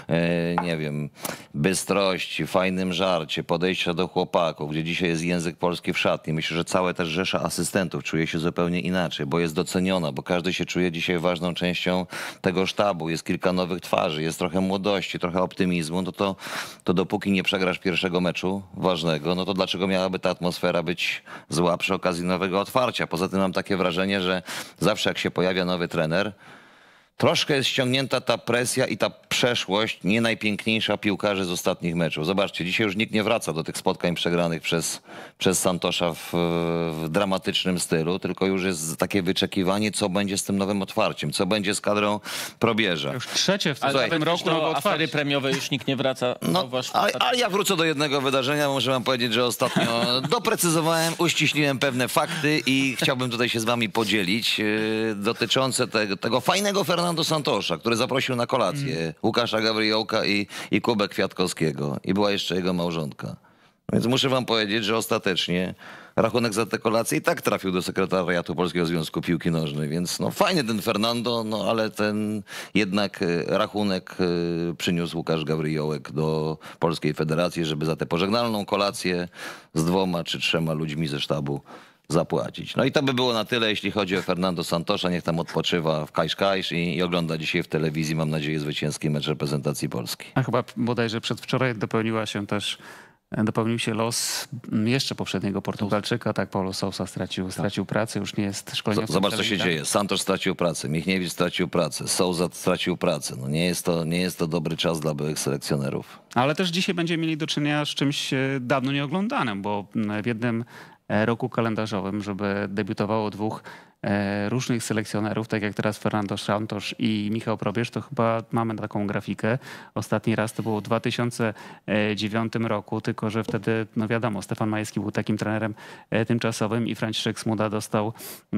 e, nie wiem, bystrości, fajnym żarcie, podejścia do chłopaków, gdzie dzisiaj jest język polski w szatni, myślę, że całe też rzesza asystentów czuje się zupełnie inaczej, bo jest doceniona, bo każdy się czuje dzisiaj ważną częścią tego sztabu. Jest kilka nowych twarzy, jest trochę młodości, trochę optymizmu. No to, to dopóki nie przegrasz pierwszego meczu ważnego, no to dlaczego miałaby ta atmosfera być zła przy okazji nowego otwarcia? Poza tym mam takie wrażenie, że zawsze jak się pojawia nowy trener, troszkę jest ściągnięta ta presja i ta przeszłość nie najpiękniejsza piłkarzy z ostatnich meczów. Zobaczcie, dzisiaj już nikt nie wraca do tych spotkań przegranych przez, przez Santosza w, w dramatycznym stylu, tylko już jest takie wyczekiwanie, co będzie z tym nowym otwarciem, co będzie z kadrą Probierza. Już trzecie w Ale tym roku nowe do afery otwarcie. premiowej już nikt nie wraca. No, Zauważ, ale, ale ja wrócę do jednego wydarzenia, bo muszę wam powiedzieć, że ostatnio doprecyzowałem, uściśliłem pewne fakty i chciałbym tutaj się z wami podzielić yy, dotyczące tego, tego fajnego Fernando Santosza, który zaprosił na kolację mm. Łukasza Gabriołka i, i Kubę Kwiatkowskiego. I była jeszcze jego małżonka. Więc muszę wam powiedzieć, że ostatecznie rachunek za tę kolację i tak trafił do sekretariatu Polskiego Związku Piłki Nożnej. Więc no fajny ten Fernando, no ale ten jednak rachunek przyniósł Łukasz Gabriołek do Polskiej Federacji, żeby za tę pożegnalną kolację z dwoma czy trzema ludźmi ze sztabu zapłacić. No i to by było na tyle, jeśli chodzi o Fernando Santosza. Niech tam odpoczywa w Kajsz-Kajsz i, i ogląda dzisiaj w telewizji, mam nadzieję, zwycięski mecz reprezentacji Polski. A chyba bodajże przedwczoraj dopełniła się też, dopełnił się los jeszcze poprzedniego Portugalczyka, tak, Paulo Sousa stracił, stracił pracę, już nie jest szkoleniowcem. Zobacz, co się tak? dzieje. Santos stracił pracę, Michniewicz stracił pracę, Sousa stracił pracę. No nie jest to, nie jest to dobry czas dla byłych selekcjonerów. Ale też dzisiaj będziemy mieli do czynienia z czymś dawno nieoglądanym, bo w jednym roku kalendarzowym, żeby debiutowało dwóch różnych selekcjonerów, tak jak teraz Fernando Santos i Michał Probierz, to chyba mamy taką grafikę. Ostatni raz to było w dwa tysiące dziewiątym roku, tylko że wtedy, no wiadomo, Stefan Majewski był takim trenerem tymczasowym i Franciszek Smuda dostał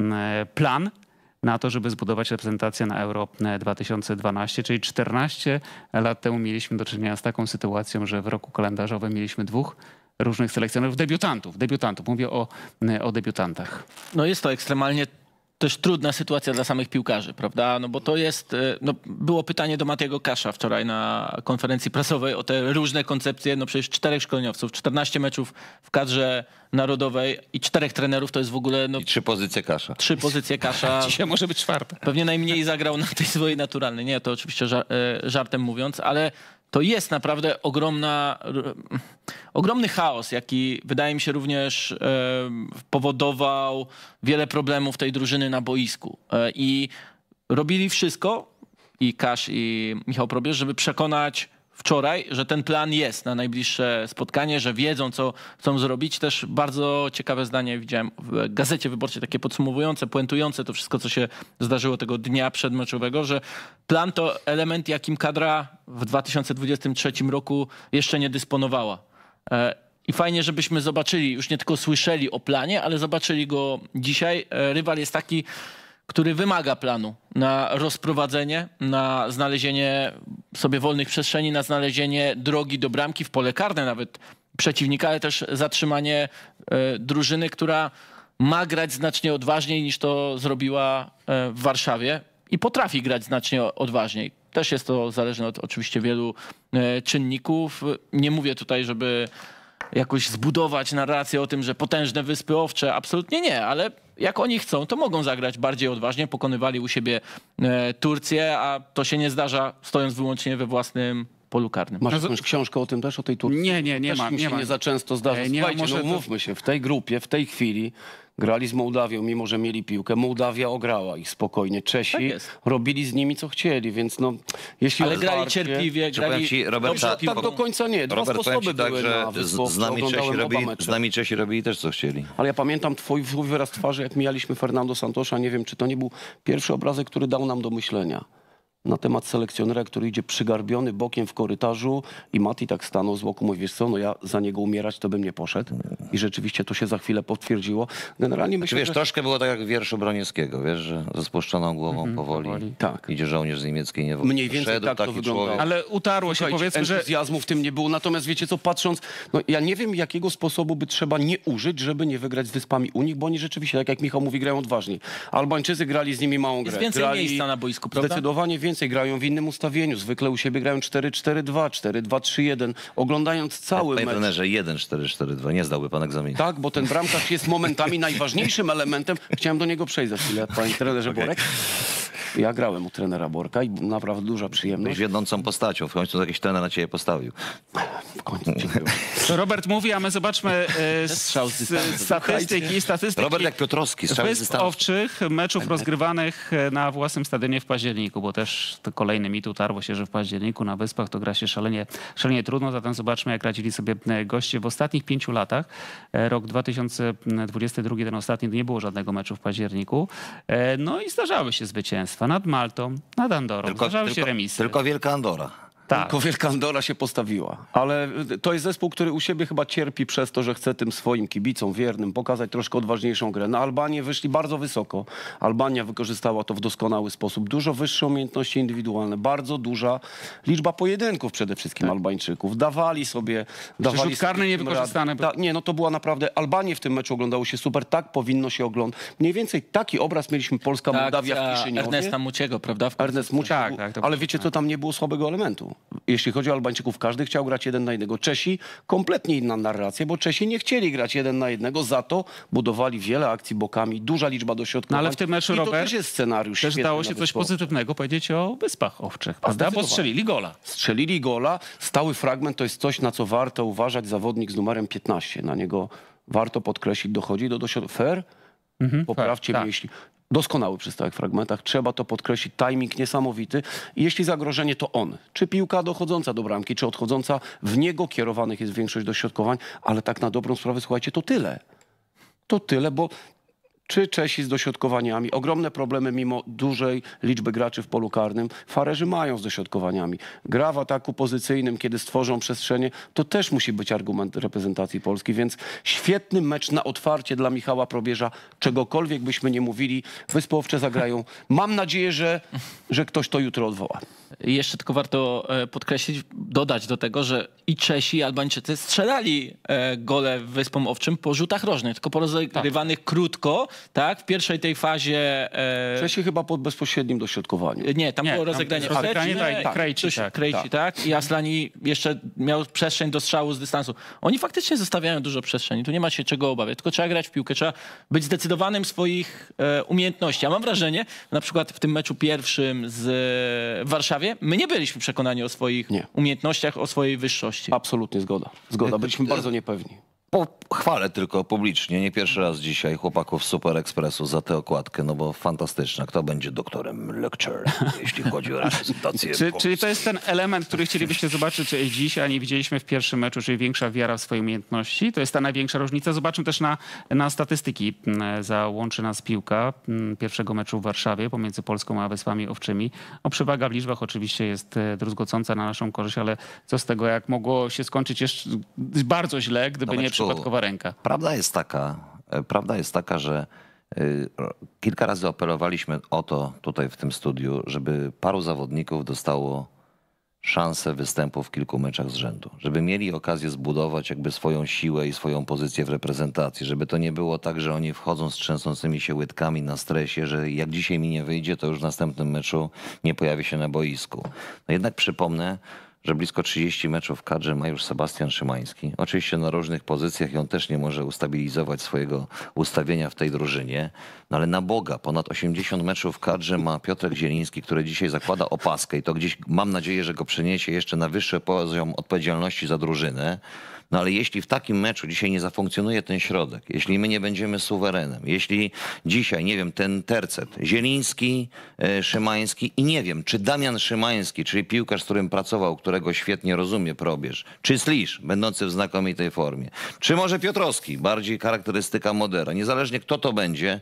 plan na to, żeby zbudować reprezentację na Euro dwa tysiące dwanaście, czyli czternaście lat temu mieliśmy do czynienia z taką sytuacją, że w roku kalendarzowym mieliśmy dwóch różnych selekcjonerów, debiutantów, debiutantów. Mówię o, o debiutantach. No jest to ekstremalnie też trudna sytuacja dla samych piłkarzy, prawda? No bo to jest, no było pytanie do Matiego Kasza wczoraj na konferencji prasowej o te różne koncepcje, no przecież czterech szkoleniowców, czternaście meczów w kadrze narodowej i czterech trenerów to jest w ogóle... No, I trzy pozycje Kasza. Trzy pozycje Kasza. Dzisiaj może być czwarta. Pewnie najmniej zagrał na tej swojej naturalnej. Nie, to oczywiście żartem mówiąc, ale to jest naprawdę ogromna, ogromny chaos, jaki wydaje mi się również e, powodował wiele problemów tej drużyny na boisku. E, I robili wszystko, i Kasz, i Michał Probierz, żeby przekonać wczoraj, że ten plan jest na najbliższe spotkanie, że wiedzą, co chcą zrobić. Też bardzo ciekawe zdanie widziałem w Gazecie Wyborczej, takie podsumowujące, puentujące to wszystko, co się zdarzyło tego dnia przedmeczowego, że plan to element, jakim kadra w dwa tysiące dwudziestym trzecim roku jeszcze nie dysponowała. I fajnie, żebyśmy zobaczyli, już nie tylko słyszeli o planie, ale zobaczyli go dzisiaj. Rywal jest taki, który wymaga planu na rozprowadzenie, na znalezienie sobie wolnych przestrzeni, na znalezienie drogi do bramki w pole karne nawet przeciwnika, ale też zatrzymanie e, drużyny, która ma grać znacznie odważniej niż to zrobiła e, w Warszawie i potrafi grać znacznie odważniej. Też jest to zależne od oczywiście wielu e, czynników. Nie mówię tutaj, żeby jakoś zbudować narrację o tym, że potężne Wyspy Owcze, absolutnie nie, ale jak oni chcą, to mogą zagrać bardziej odważnie. Pokonywali u siebie e, Turcję, a to się nie zdarza stojąc wyłącznie we własnym polu karnym. Masz jakąś książkę o tym też, o tej Turcji? Nie, nie, nie też ma. mi się Nie, ma. nie za często zdarza. E, nie, Słuchajcie, może no to- umówmy się, w tej grupie, w tej chwili grali z Mołdawią, mimo że mieli piłkę. Mołdawia ograła ich spokojnie. Czesi Tak jest. robili z nimi co chcieli, więc no, jeśli Ale grali otwarcie- cierpliwie, Czy powiem grali... ci, Robert, Dobrze, tak, tak do końca nie. Dwa Robert, powiem sposoby ci tak, były że na z, Wyspowcu. z, nami Czesi Oglądałem oba robili, mecze. z nami Czesi robili też co chcieli. Ale ja pamiętam twój, twój wyraz twarzy, jak mijaliśmy Fernando Santosza. Nie wiem, czy to nie był pierwszy obrazek, który dał nam do myślenia na temat selekcjonera, który idzie przygarbiony bokiem w korytarzu i Mati tak stanął z boku, mówi, wiesz co, no ja za niego umierać to bym nie poszedł. I rzeczywiście to się za chwilę potwierdziło. Generalnie Czy myślę, wiesz, że... troszkę było tak jak w wierszu Broniewskiego, wiesz, że ze spuszczoną głową powoli, powoli. Tak. idzie żołnierz z niemieckiej niewoli. Mniej więcej Szedł tak to taki wyglądało. człowiek. Ale utarło się, Słuchajcie, powiedzmy, że entuzjazmu w tym nie było. Natomiast wiecie co, patrząc, no ja nie wiem, jakiego sposobu by trzeba nie użyć, żeby nie wygrać z Wyspami u nich, bo oni rzeczywiście, tak jak Michał mówi, grają odważniej. Albańczycy grali z nimi małą grę. Jest więcej grali miejsca na boisku, prawda? Zdecydowanie więcej, grają w innym ustawieniu. Zwykle u siebie grają cztery cztery dwa, cztery dwa trzy jeden. Oglądając cały Panie mecz. trenerze, jeden cztery cztery dwa, nie zdałby pan egzaminu. Tak, bo ten bramkarz jest momentami najważniejszym elementem. Chciałem do niego przejść za chwilę, panie trenerze Borek. Ja grałem u trenera Borka i naprawdę duża Byłeś przyjemność. wiodącą postacią, w końcu jakiś trener na ciebie postawił. W końcu dziękuję. Robert mówi, a my zobaczmy e, Strzał z s- dystansu. statystyki, statystyki Robert jak Piotrowski, strzał z Wysp dystansu. Owczych, meczów rozgrywanych na własnym stadionie w październiku, bo też to kolejny mit utarło się, że w październiku na Wyspach to gra się szalenie, szalenie trudno, zatem zobaczmy, jak radzili sobie goście w ostatnich pięciu latach. E, Rok dwa tysiące dwudziesty drugi, ten ostatni, nie było żadnego meczu w październiku. E, No i zdarzały się zwycięstwa nad Maltą, nad Andorą, Tylko, zdarzały się tylko, remisy. tylko Wielka Andora. Tak. Tylko Wielka Andora się postawiła. Ale to jest zespół, który u siebie chyba cierpi przez to, że chce tym swoim kibicom wiernym pokazać troszkę odważniejszą grę. Na Albanię wyszli bardzo wysoko. Albania wykorzystała to w doskonały sposób. Dużo wyższe umiejętności indywidualne. Bardzo duża liczba pojedynków przede wszystkim Albańczyków. Dawali sobie... Dawali rzut karny sobie nie tym wykorzystany radę. Ta, nie, no to była naprawdę... Albanię w tym meczu oglądało się super. Tak powinno się oglądać. Mniej więcej taki obraz mieliśmy Polska-Mołdawia Tak, w Kiszyniowie. Ernesta Muciego, prawda? W Ernest Muciak, Tak, był- tak, to ale było, wiecie tak. co, tam nie było słabego elementu. Jeśli chodzi o Albańczyków, każdy chciał grać jeden na jednego. Czesi kompletnie inna narracja, bo Czesi nie chcieli grać jeden na jednego, za to budowali wiele akcji bokami, duża liczba dośrodkowań. No ale w tym meczu, I to Robert, też jest scenariusz Też świetny dało na się coś Wyspach. pozytywnego powiedzieć o Wyspach Owczych, prawda? Bo zdecydowanie. strzelili gola. Strzelili gola, stały fragment to jest coś, na co warto uważać zawodnik z numerem piętnaście. Na niego warto podkreślić, dochodzi do dośrodkowania. Fair? Poprawcie tak, mnie, tak. jeśli... Doskonały przy stałych fragmentach. Trzeba to podkreślić. Timing niesamowity. I jeśli zagrożenie, to on. Czy piłka dochodząca do bramki, czy odchodząca, w niego kierowanych jest większość dośrodkowań, ale tak na dobrą sprawę, słuchajcie, to tyle. To tyle, bo czy Czesi z dośrodkowaniami, ogromne problemy mimo dużej liczby graczy w polu karnym, Farerzy mają z dośrodkowaniami. Gra w ataku pozycyjnym, kiedy stworzą przestrzenie, to też musi być argument reprezentacji Polski, więc świetny mecz na otwarcie dla Michała Probierza. Czegokolwiek byśmy nie mówili, Wyspy Owcze zagrają. Mam nadzieję, że, że ktoś to jutro odwoła. Jeszcze tylko warto e, podkreślić, dodać do tego, że i Czesi, i Albańczycy strzelali e, gole Wyspom Owczym po rzutach rożnych, tylko po rozgrywanych krótko, tak? W pierwszej tej fazie... E, Czesi chyba pod bezpośrednim dośrodkowaniem. nie, tam Nie, było tam rozegranie było rozegranie, wsteczne, tak, Krejci, coś- tak, Krejci, tak. I Aslani jeszcze miał przestrzeń do strzału z dystansu. Oni faktycznie zostawiają dużo przestrzeni, tu nie ma się czego obawiać, tylko trzeba grać w piłkę, trzeba być zdecydowanym w swoich e, umiejętności. Ja mam wrażenie, na przykład w tym meczu pierwszym z w Warszawie, my nie byliśmy przekonani o swoich Nie. umiejętnościach, o swojej wyższości. Absolutnie zgoda. Zgoda. Byliśmy bardzo niepewni. Pochwalę tylko publicznie, nie pierwszy raz dzisiaj chłopaków z Super Expressu za tę okładkę, no bo fantastyczna. Kto będzie doktorem Lecture, jeśli chodzi o reprezentację? Czy, czyli to jest ten element, który chcielibyście zobaczyć dziś, a nie widzieliśmy w pierwszym meczu, czyli większa wiara w swoje umiejętności? To jest ta największa różnica. Zobaczmy też na, na statystyki. Załączy nas piłka pierwszego meczu w Warszawie pomiędzy Polską a Wyspami Owczymi. O, przewaga w liczbach oczywiście jest druzgocąca na naszą korzyść, ale co z tego, jak mogło się skończyć jeszcze bardzo źle, gdyby nie przypadkowa ręka. Prawda jest taka, prawda jest taka, że y, kilka razy apelowaliśmy o to tutaj w tym studiu, żeby paru zawodników dostało szansę występu w kilku meczach z rzędu. Żeby mieli okazję zbudować jakby swoją siłę i swoją pozycję w reprezentacji. Żeby to nie było tak, że oni wchodzą z trzęsącymi się łydkami na stresie, że jak dzisiaj mi nie wyjdzie, to już w następnym meczu nie pojawi się na boisku. No jednak przypomnę, że blisko trzydzieści meczów w kadrze ma już Sebastian Szymański. Oczywiście na różnych pozycjach i on też nie może ustabilizować swojego ustawienia w tej drużynie. No ale na Boga, ponad osiemdziesiąt meczów w kadrze ma Piotrek Zieliński, który dzisiaj zakłada opaskę i to gdzieś mam nadzieję, że go przeniesie jeszcze na wyższy poziom odpowiedzialności za drużynę. No ale jeśli w takim meczu dzisiaj nie zafunkcjonuje ten środek, jeśli my nie będziemy suwerenem, jeśli dzisiaj, nie wiem, ten tercet, Zieliński, e, Szymański i nie wiem, czy Damian Szymański, czyli piłkarz, z którym pracował, którego świetnie rozumie probierz, czy Slisz, będący w znakomitej formie, czy może Piotrowski, bardziej charakterystyka Modera, niezależnie kto to będzie,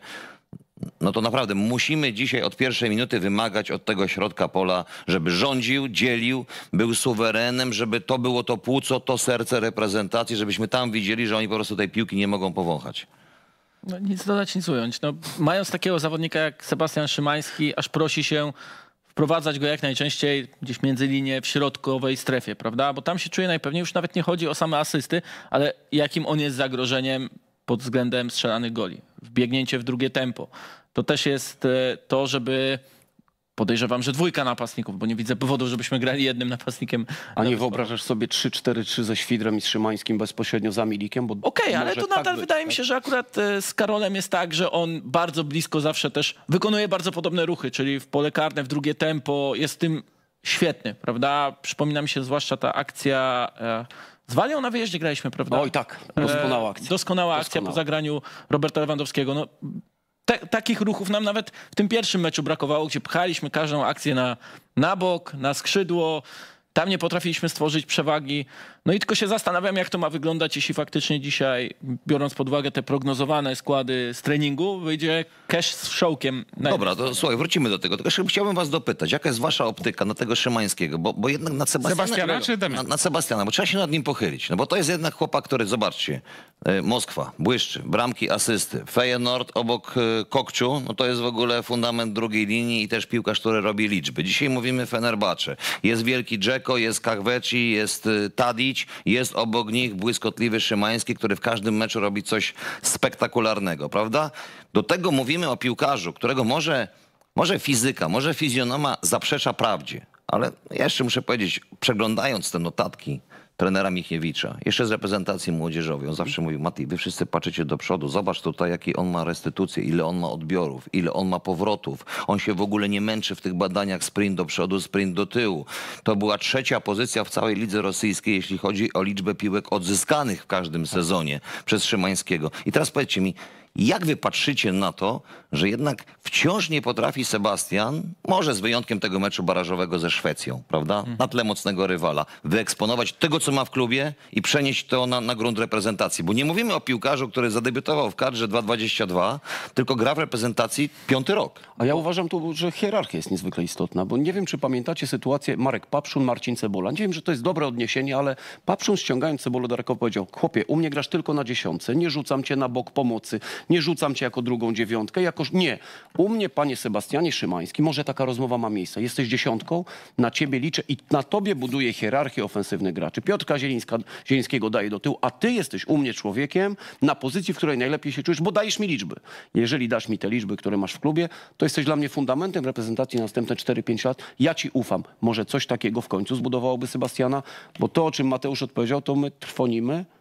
no to naprawdę musimy dzisiaj od pierwszej minuty wymagać od tego środka pola, żeby rządził, dzielił, był suwerenem, żeby to było to płuco, to serce reprezentacji, żebyśmy tam widzieli, że oni po prostu tej piłki nie mogą powąchać. No, nic dodać, nic ująć. No, mając takiego zawodnika jak Sebastian Szymański, aż prosi się wprowadzać go jak najczęściej gdzieś między linię w środkowej strefie, prawda? Bo tam się czuje najpewniej, już nawet nie chodzi o same asysty, ale jakim on jest zagrożeniem pod względem strzelanych goli. Wbiegnięcie w drugie tempo. To też jest to, żeby... Podejrzewam, że dwójka napastników, bo nie widzę powodu, żebyśmy grali jednym napastnikiem. A nie wyobrażasz sobie trzy cztery trzy ze Świdrem i z Szymańskim bezpośrednio za Milikiem? Okej, okay, ale to nadal tak wydaje być, mi się, że akurat z Karolem jest tak, że on bardzo blisko zawsze też wykonuje bardzo podobne ruchy, czyli w pole karne, w drugie tempo, jest tym świetny, prawda? Przypomina mi się zwłaszcza ta akcja... Z Walią na wyjeździe graliśmy, prawda? Oj tak, doskonała akcja. Doskonała akcja Doskonała. po zagraniu Roberta Lewandowskiego. No, te, takich ruchów nam nawet w tym pierwszym meczu brakowało, gdzie pchaliśmy każdą akcję na, na bok, na skrzydło. Tam nie potrafiliśmy stworzyć przewagi. No i tylko się zastanawiam, jak to ma wyglądać, jeśli faktycznie dzisiaj, biorąc pod uwagę te prognozowane składy z treningu, wyjdzie Cash z Wszołkiem. Dobra, to słuchaj, wrócimy do tego. Tylko chciałbym was dopytać, jaka jest wasza optyka na tego Szymańskiego? Bo, bo jednak nad Sebastiana... Sebastiana czy Damiana? Na, nad Sebastiana, bo trzeba się nad nim pochylić. No bo to jest jednak chłopak, który, zobaczcie, Moskwa, błyszczy, bramki, asysty. Feyenoord obok Kokciu, no to jest w ogóle fundament drugiej linii i też piłkarz, który robi liczby. Dzisiaj mówimy Fenerbahce. Jest wielki Dzeko, jest Kahveci, jest Tadić, jest obok nich błyskotliwy Szymański, który w każdym meczu robi coś spektakularnego, prawda? Do tego mówimy o piłkarzu, którego może, może fizyka, może fizjonoma zaprzecza prawdzie, ale ja jeszcze muszę powiedzieć, przeglądając te notatki trenera Michniewicza, jeszcze z reprezentacji młodzieżowej, on zawsze mówił: Mati, wy wszyscy patrzycie do przodu, zobacz tutaj, jaki on ma restytucję, ile on ma odbiorów, ile on ma powrotów. On się w ogóle nie męczy w tych badaniach sprint do przodu, sprint do tyłu. To była trzecia pozycja w całej lidze rosyjskiej, jeśli chodzi o liczbę piłek odzyskanych w każdym sezonie przez Szymańskiego. I teraz powiedzcie mi, jak wy patrzycie na to, że jednak wciąż nie potrafi Sebastian, może z wyjątkiem tego meczu barażowego ze Szwecją, prawda, na tle mocnego rywala, wyeksponować tego, co ma w klubie i przenieść to na, na grunt reprezentacji? Bo nie mówimy o piłkarzu, który zadebiutował w kadrze dwa dwadzieścia dwa, tylko gra w reprezentacji piąty rok. A ja uważam tu, że hierarchia jest niezwykle istotna, bo nie wiem, czy pamiętacie sytuację Marek Papszun, Marcin Cebula. Nie wiem, że to jest dobre odniesienie, ale Papszun, ściągając Cebulę do rękawa, powiedział: chłopie, u mnie grasz tylko na dziesiątce, nie rzucam cię na bok pomocy, nie rzucam cię jako drugą dziewiątkę, jako... Nie. U mnie, panie Sebastianie Szymański, może taka rozmowa ma miejsce. Jesteś dziesiątką, na ciebie liczę i na tobie buduję hierarchię ofensywnych graczy. Piotrka Zielińska, Zielińskiego daję do tyłu, a ty jesteś u mnie człowiekiem na pozycji, w której najlepiej się czujesz, bo dajesz mi liczby. Jeżeli dasz mi te liczby, które masz w klubie, to jesteś dla mnie fundamentem reprezentacji na następne cztery pięć lat. Ja ci ufam. Może coś takiego w końcu zbudowałoby Sebastiana, bo to, o czym Mateusz odpowiedział, to my trwonimy,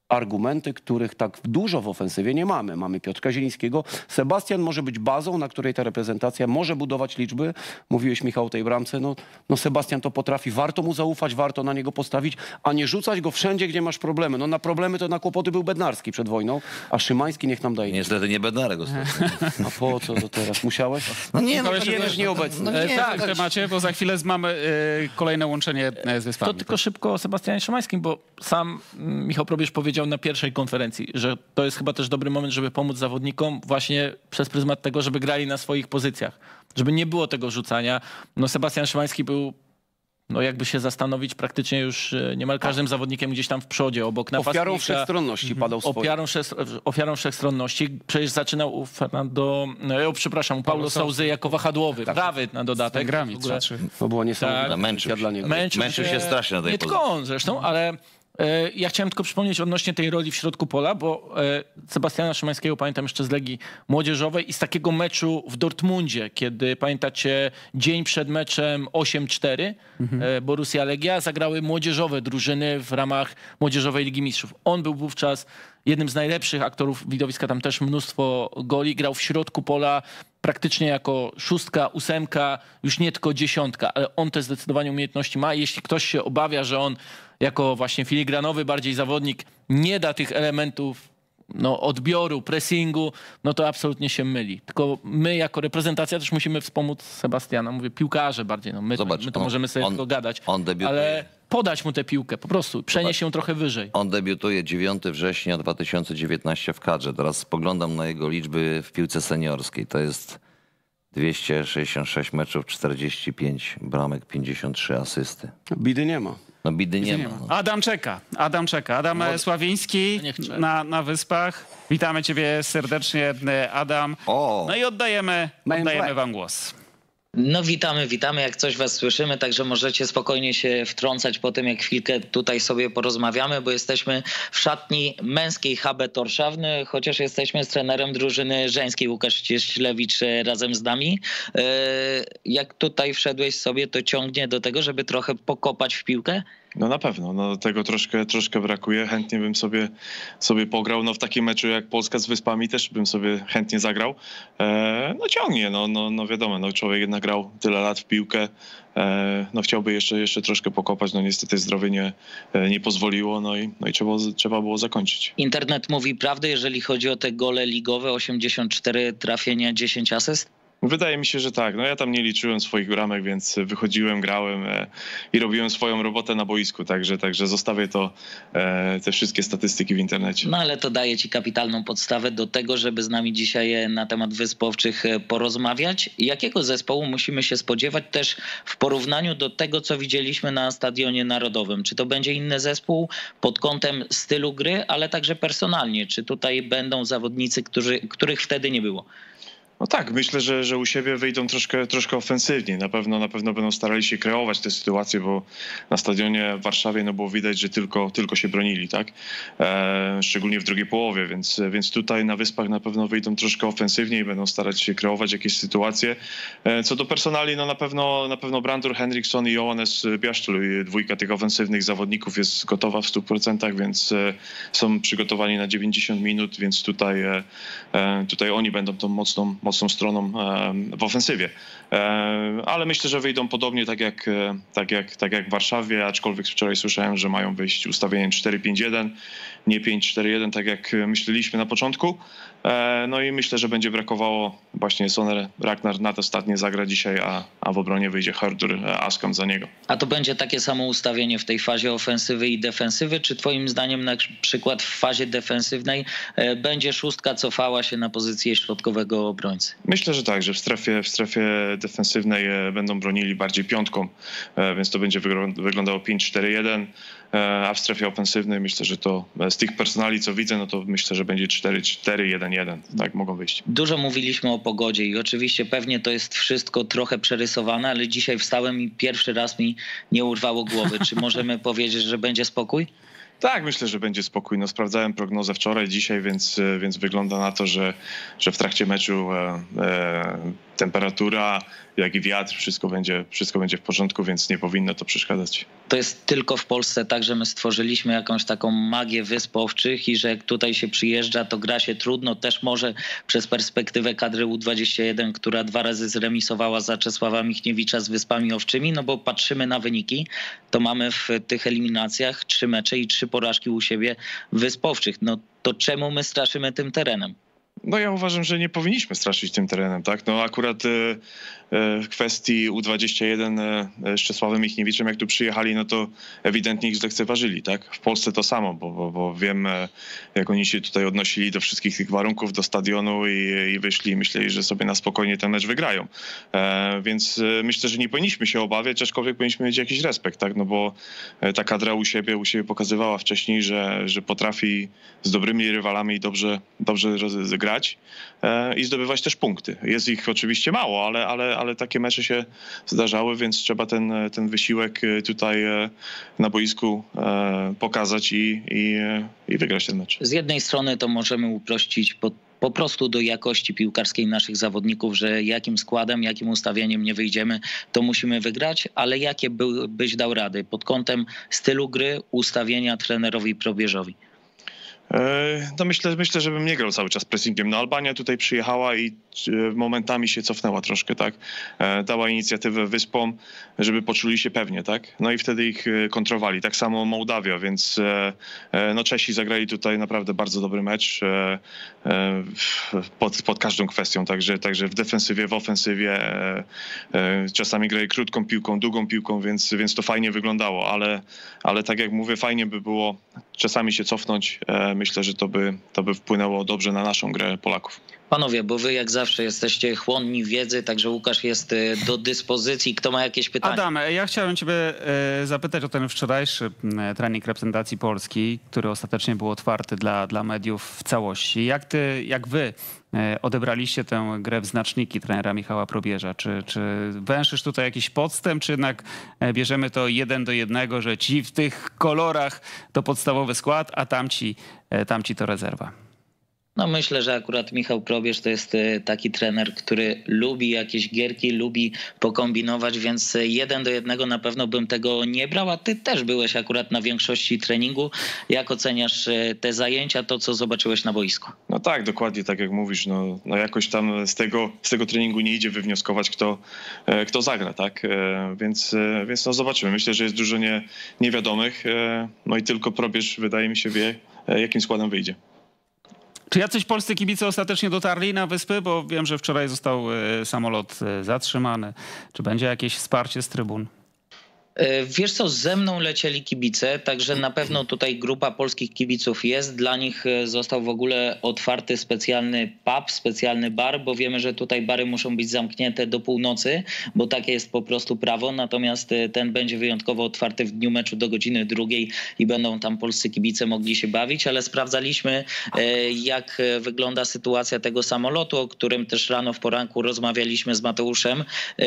argumenty, których tak dużo w ofensywie nie mamy. Mamy Piotrka Zielińskiego. Sebastian może być bazą, na której ta reprezentacja może budować liczby. Mówiłeś, Michał, o tej bramce. No, no Sebastian to potrafi. Warto mu zaufać, warto na niego postawić, a nie rzucać go wszędzie, gdzie masz problemy. No na problemy to na kłopoty był Bednarski przed wojną, a Szymański niech nam daje. Niestety nie Bednarek ostatnio. A po co to teraz? Musiałeś? No nie, no, Nie wiesz, nieobecny. no nie, tak, no w temacie, bo za chwilę mamy e, kolejne łączenie e, z Wyspami. To tylko szybko o Sebastianie Szymańskim, bo sam mm, Michał Probierz powiedział na pierwszej konferencji, że to jest chyba też dobry moment, żeby pomóc zawodnikom właśnie przez pryzmat tego, żeby grali na swoich pozycjach. Żeby nie było tego rzucania. No Sebastian Szymański był, no jakby się zastanowić, praktycznie już niemal każdym zawodnikiem gdzieś tam w przodzie, obok napastnika. Ofiarą wszechstronności padał swoje. Ofiarą, ofiarą wszechstronności. Przecież zaczynał u Fernando, no, przepraszam, u Paulo Sousy jako wahadłowy, Tak. prawy na dodatek. grami W ogóle. trzy. To była niesamowita Tak. Męczył dla się. niego. Męczył, Męczył się strasznie na tej Nie pozycji. tylko on zresztą, ale e, ja chciałem tylko przypomnieć odnośnie tej roli w środku pola, bo e, Sebastiana Szymańskiego pamiętam jeszcze z Legii Młodzieżowej i z takiego meczu w Dortmundzie, kiedy pamiętacie dzień przed meczem osiem cztery mhm. e, Borussia Legia, zagrały młodzieżowe drużyny w ramach Młodzieżowej Ligi Mistrzów. On był wówczas jednym z najlepszych aktorów widowiska, tam też mnóstwo goli, grał w środku pola praktycznie jako szóstka, ósemka, już nie tylko dziesiątka, ale on te zdecydowanie umiejętności ma. Jeśli ktoś się obawia, że on jako właśnie filigranowy bardziej zawodnik nie da tych elementów no, odbioru, pressingu, no to absolutnie się myli. Tylko my jako reprezentacja też musimy wspomóc Sebastiana. Mówię piłkarze bardziej, no my, Zobacz, my to on- możemy sobie on- tylko gadać, on debiutuje. ale podać mu tę piłkę, po prostu przenieść ją trochę wyżej. On debiutuje dziewiątego września dwa tysiące dziewiętnastego w kadrze. Teraz spoglądam na jego liczby w piłce seniorskiej. To jest dwieście sześćdziesiąt sześć meczów, czterdzieści pięć bramek, pięćdziesiąt trzy asysty. Bidy nie ma. No bidy nie, Nie ma. ma. No. Adam czeka, Adam czeka. Adam e, Sławiński Niech czeka. na, na Wyspach. Witamy ciebie serdecznie, e, Adam. O! No i oddajemy, Man oddajemy Black. wam głos. No witamy, witamy, jak coś was słyszymy, także możecie spokojnie się wtrącać po tym, jak chwilkę tutaj sobie porozmawiamy, bo jesteśmy w szatni męskiej H B Torszawny, chociaż jesteśmy z trenerem drużyny żeńskiej Łukasz Cieślewicz razem z nami. E, Jak tutaj wszedłeś sobie, to ciągnie do tego, żeby trochę pokopać w piłkę? No na pewno, no tego troszkę, troszkę brakuje. Chętnie bym sobie, sobie pograł. No w takim meczu jak Polska z Wyspami też bym sobie chętnie zagrał. E, no ciągnie, no, no, no wiadomo, no człowiek jednak grał tyle lat w piłkę. E, no chciałby jeszcze, jeszcze troszkę pokopać, no niestety zdrowie nie, nie pozwoliło, no i, no i trzeba, trzeba było zakończyć. Internet mówi prawdę, jeżeli chodzi o te gole ligowe, osiemdziesiąt cztery trafienia, dziesięć asyst? Wydaje mi się, że tak. No ja tam nie liczyłem swoich bramek, więc wychodziłem, grałem e, i robiłem swoją robotę na boisku, także, także zostawię to, e, te wszystkie statystyki w internecie. No ale to daje ci kapitalną podstawę do tego, żeby z nami dzisiaj na temat Wysp Owczych porozmawiać. Jakiego zespołu musimy się spodziewać też w porównaniu do tego, co widzieliśmy na Stadionie Narodowym? Czy to będzie inny zespół pod kątem stylu gry, ale także personalnie? Czy tutaj będą zawodnicy, którzy, których wtedy nie było? No tak, myślę, że, że u siebie wyjdą troszkę, troszkę ofensywniej. Na pewno, na pewno będą starali się kreować tę sytuację, bo na stadionie w Warszawie no było widać, że tylko, tylko się bronili, tak? E, szczególnie w drugiej połowie, więc, więc tutaj na Wyspach na pewno wyjdą troszkę ofensywniej, będą starać się kreować jakieś sytuacje. E, co do personali, no na pewno, na pewno Brandur Henriksson i Johannes Bjasztul, dwójka tych ofensywnych zawodników jest gotowa w stu procentach, więc e, są przygotowani na dziewięćdziesiąt minut, więc tutaj, e, tutaj oni będą tą mocną mocną stroną w ofensywie. Ale myślę, że wyjdą podobnie tak jak, tak jak, tak jak w Warszawie, aczkolwiek wczoraj słyszałem, że mają wyjść ustawieniem cztery pięć jeden, nie pięć cztery jeden, tak jak myśleliśmy na początku. No i myślę, że będzie brakowało właśnie Soner Ragnar na to ostatnie zagra dzisiaj, a, a w obronie wyjdzie Hördur Askam za niego. A to będzie takie samo ustawienie w tej fazie ofensywy i defensywy? Czy twoim zdaniem na przykład w fazie defensywnej będzie szóstka cofała się na pozycję środkowego obrońcy? Myślę, że tak, że w strefie, w strefie defensywnej będą bronili bardziej piątką, więc to będzie wyglądało pięć cztery jeden, a w strefie ofensywnej myślę, że to z tych personali, co widzę, no to myślę, że będzie cztery cztery jeden jeden. Tak mogą wyjść. Dużo mówiliśmy o pogodzie i oczywiście pewnie to jest wszystko trochę przerysowane, ale dzisiaj wstałem i pierwszy raz mi nie urwało głowy. Czy możemy powiedzieć, że będzie spokój? Tak, myślę, że będzie spokój. No, sprawdzałem prognozę wczoraj, dzisiaj, więc, więc wygląda na to, że, że w trakcie meczu e, e, temperatura, jak i wiatr, wszystko będzie, wszystko będzie w porządku, więc nie powinno to przeszkadzać. To jest tylko w Polsce tak, że my stworzyliśmy jakąś taką magię Wysp Owczych i że jak tutaj się przyjeżdża, to gra się trudno. Też może przez perspektywę kadry U dwadzieścia jeden, która dwa razy zremisowała za Czesława Michniewicza z Wyspami Owczymi, no bo patrzymy na wyniki, to mamy w tych eliminacjach trzy mecze i trzy porażki u siebie Wysp Owczych. No to czemu my straszymy tym terenem? No ja uważam, że nie powinniśmy straszyć tym terenem, tak? No akurat w kwestii U dwadzieścia jeden z Czesławem Michniewiczem, jak tu przyjechali, no to ewidentnie ich zlekceważyli, tak? W Polsce to samo, bo, bo, bo wiem, jak oni się tutaj odnosili do wszystkich tych warunków, do stadionu i, i wyszli i myśleli, że sobie na spokojnie ten mecz wygrają. E, więc myślę, że nie powinniśmy się obawiać, aczkolwiek powinniśmy mieć jakiś respekt, tak? No bo ta kadra u siebie, u siebie pokazywała wcześniej, że, że potrafi z dobrymi rywalami dobrze, dobrze grać e, i zdobywać też punkty. Jest ich oczywiście mało, ale, ale ale takie mecze się zdarzały, więc trzeba ten, ten wysiłek tutaj na boisku pokazać i, i, i wygrać ten mecz. Z jednej strony to możemy uprościć po, po prostu do jakości piłkarskiej naszych zawodników, że jakim składem, jakim ustawieniem nie wyjdziemy, to musimy wygrać, ale jakie by, byś dał rady pod kątem stylu gry, ustawienia trenerowi Probierzowi? No myślę, myślę, żebym nie grał cały czas pressingiem. No Albania tutaj przyjechała i momentami się cofnęła troszkę, tak? Dała inicjatywę Wyspom, żeby poczuli się pewnie, tak? No i wtedy ich kontrowali. Tak samo Mołdawia, więc no Czesi zagrali tutaj naprawdę bardzo dobry mecz pod, pod każdą kwestią, także, także w defensywie, w ofensywie. Czasami grali krótką piłką, długą piłką, więc, więc to fajnie wyglądało, ale, ale tak jak mówię, fajnie by było czasami się cofnąć. Myślę, że to by, to by wpłynęło dobrze na naszą grę Polaków. Panowie, bo wy jak zawsze jesteście chłonni wiedzy, także Łukasz jest do dyspozycji. Kto ma jakieś pytania? Adam, ja chciałem ciebie zapytać o ten wczorajszy trening reprezentacji Polski, który ostatecznie był otwarty dla, dla mediów w całości. Jak ty, jak wy odebraliście tę grę w znaczniki trenera Michała Probierza? Czy, czy węszysz tutaj jakiś podstęp, czy jednak bierzemy to jeden do jednego, że ci w tych kolorach to podstawowy skład, a tamci, tamci to rezerwa? No myślę, że akurat Michał Probierz to jest taki trener, który lubi jakieś gierki, lubi pokombinować, więc jeden do jednego na pewno bym tego nie brał, a ty też byłeś akurat na większości treningu. Jak oceniasz te zajęcia, to co zobaczyłeś na boisku? No tak, dokładnie tak jak mówisz. No, no jakoś tam z tego, z tego treningu nie idzie wywnioskować, kto, kto zagra, tak? Więc, więc no zobaczymy. Myślę, że jest dużo nie, niewiadomych, no i tylko Probierz, wydaje mi się, wie, jakim składem wyjdzie. Czy jacyś polscy kibice ostatecznie dotarli na wyspy? Bo wiem, że wczoraj został samolot zatrzymany. Czy będzie jakieś wsparcie z trybun? Wiesz co, ze mną lecieli kibice, także na pewno tutaj grupa polskich kibiców jest. Dla nich został w ogóle otwarty specjalny pub, specjalny bar, bo wiemy, że tutaj bary muszą być zamknięte do północy, bo takie jest po prostu prawo. Natomiast ten będzie wyjątkowo otwarty w dniu meczu do godziny drugiej i będą tam polscy kibice mogli się bawić, ale sprawdzaliśmy, jak wygląda sytuacja tego samolotu, o którym też rano w poranku rozmawialiśmy z Mateuszem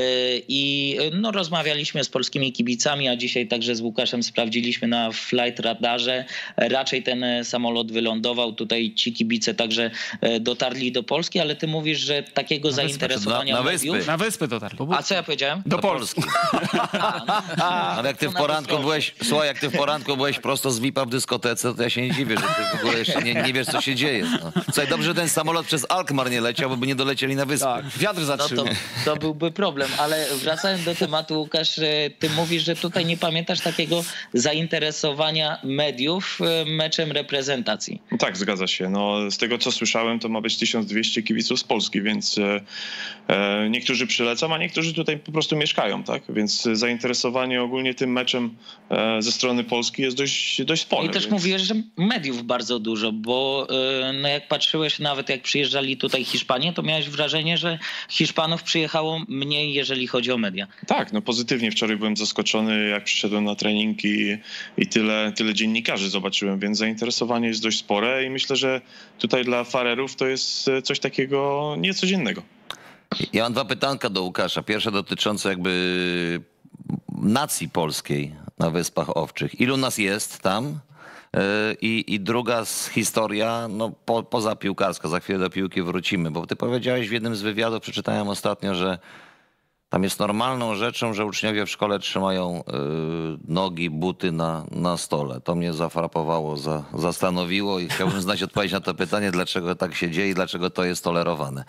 i no, rozmawialiśmy z polskimi kibicami, a dzisiaj także z Łukaszem sprawdziliśmy na flight radarze. Raczej ten samolot wylądował. Tutaj ci kibice także dotarli do Polski, ale ty mówisz, że takiego na zainteresowania na, na mediów... wyspy. Na wyspy dotarli. A co ja powiedziałem? Do, do Polski. Polski. Ale jak ty w poranku byłeś, słuchaj, jak ty w poranku byłeś prosto z V I P-a w dyskotece, to ja się nie dziwię, że ty w ogóle jeszcze nie, nie wiesz, co się dzieje. No. Słuchaj, dobrze, że ten samolot przez Alkmaar nie leciał, bo by nie dolecieli na wyspy. Tak, wiatr zatrzymał. No to, to byłby problem, ale wracając do tematu, Łukasz, ty mówisz, że tutaj nie pamiętasz takiego zainteresowania mediów meczem reprezentacji. No tak, zgadza się. No, z tego, co słyszałem, to ma być tysiąc dwieście kibiców z Polski, więc e, niektórzy przylecą, a niektórzy tutaj po prostu mieszkają, tak? Więc zainteresowanie ogólnie tym meczem e, ze strony Polski jest dość, dość spore. I też więc... mówiłeś, że mediów bardzo dużo, bo e, no jak patrzyłeś, nawet jak przyjeżdżali tutaj Hiszpanie, to miałeś wrażenie, że Hiszpanów przyjechało mniej, jeżeli chodzi o media. Tak, no pozytywnie. Wczoraj byłem zaskoczony, jak przyszedłem na trening i, i tyle, tyle dziennikarzy zobaczyłem, więc zainteresowanie jest dość spore i myślę, że tutaj dla farerów to jest coś takiego niecodziennego. Ja mam dwa pytanka do Łukasza. Pierwsze dotyczące jakby nacji polskiej na Wyspach Owczych. Ilu nas jest tam? I, i druga z historia, no po, poza piłkarska, za chwilę do piłki wrócimy, bo ty powiedziałeś w jednym z wywiadów, przeczytałem ostatnio, że tam jest normalną rzeczą, że uczniowie w szkole trzymają y, nogi, buty na, na stole. To mnie zafrapowało, za, zastanowiło i chciałbym znać odpowiedź na to pytanie, dlaczego tak się dzieje i dlaczego to jest tolerowane.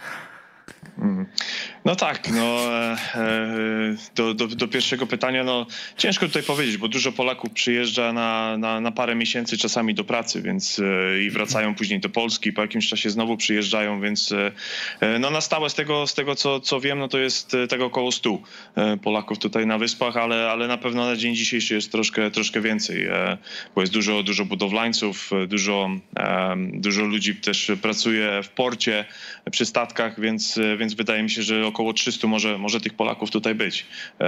No tak, no do, do, do pierwszego pytania, no ciężko tutaj powiedzieć, bo dużo Polaków przyjeżdża na, na, na parę miesięcy czasami do pracy, więc i wracają później do Polski, po jakimś czasie znowu przyjeżdżają, więc no na stałe z tego, z tego co, co wiem, no to jest tego około stu Polaków tutaj na Wyspach, ale, ale na pewno na dzień dzisiejszy jest troszkę, troszkę więcej, bo jest dużo, dużo budowlańców, dużo, dużo ludzi też pracuje w porcie, przy statkach, więc, więc wydaje mi się, że około trzystu może, może tych Polaków tutaj być.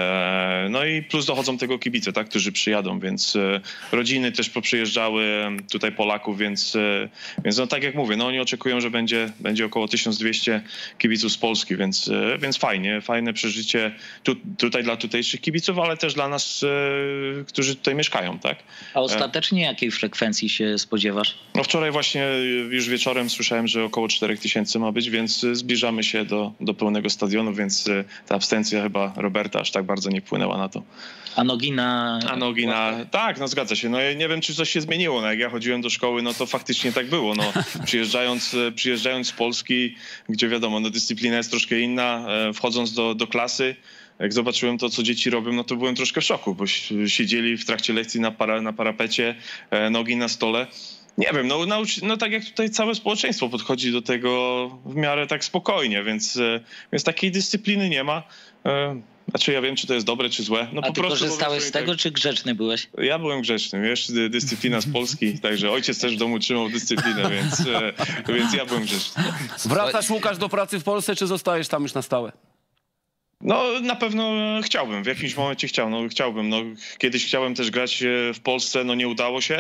No i plus dochodzą tego kibice, tak, którzy przyjadą, więc rodziny też poprzyjeżdżały tutaj Polaków, więc, więc no tak jak mówię, no oni oczekują, że będzie, będzie około tysiąc dwieście kibiców z Polski, więc, więc fajnie, fajne przeżycie tu, tutaj dla tutejszych kibiców, ale też dla nas, którzy tutaj mieszkają, tak. A ostatecznie jakiej frekwencji się spodziewasz? No wczoraj właśnie już wieczorem słyszałem, że około czterech tysięcy ma być, więc zbliżamy się do, do pełnego stadionu, więc ta abstencja chyba Roberta aż tak bardzo nie wpłynęła na to. A nogi na... A nogi na... Tak, no zgadza się. No ja nie wiem, czy coś się zmieniło. No jak ja chodziłem do szkoły, no to faktycznie tak było. No, przyjeżdżając, przyjeżdżając z Polski, gdzie wiadomo, no dyscyplina jest troszkę inna, wchodząc do, do klasy, jak zobaczyłem to, co dzieci robią, no to byłem troszkę w szoku, bo siedzieli w trakcie lekcji na, para, na parapecie, nogi na stole. Nie wiem, no, nauczy, no tak jak tutaj całe społeczeństwo podchodzi do tego w miarę tak spokojnie, więc, więc takiej dyscypliny nie ma. Znaczy ja wiem, czy to jest dobre, czy złe. No, A po ty prostu korzystałeś z tego, tak... czy grzeczny byłeś? Ja byłem grzeczny, wiesz, dyscyplina z Polski, także ojciec też w domu trzymał dyscyplinę, więc, więc ja byłem grzeczny. Wracasz, Łukasz, do pracy w Polsce, czy zostajesz tam już na stałe? No na pewno chciałbym, w jakimś momencie chciał, no, chciałbym. No, kiedyś chciałem też grać w Polsce, no nie udało się.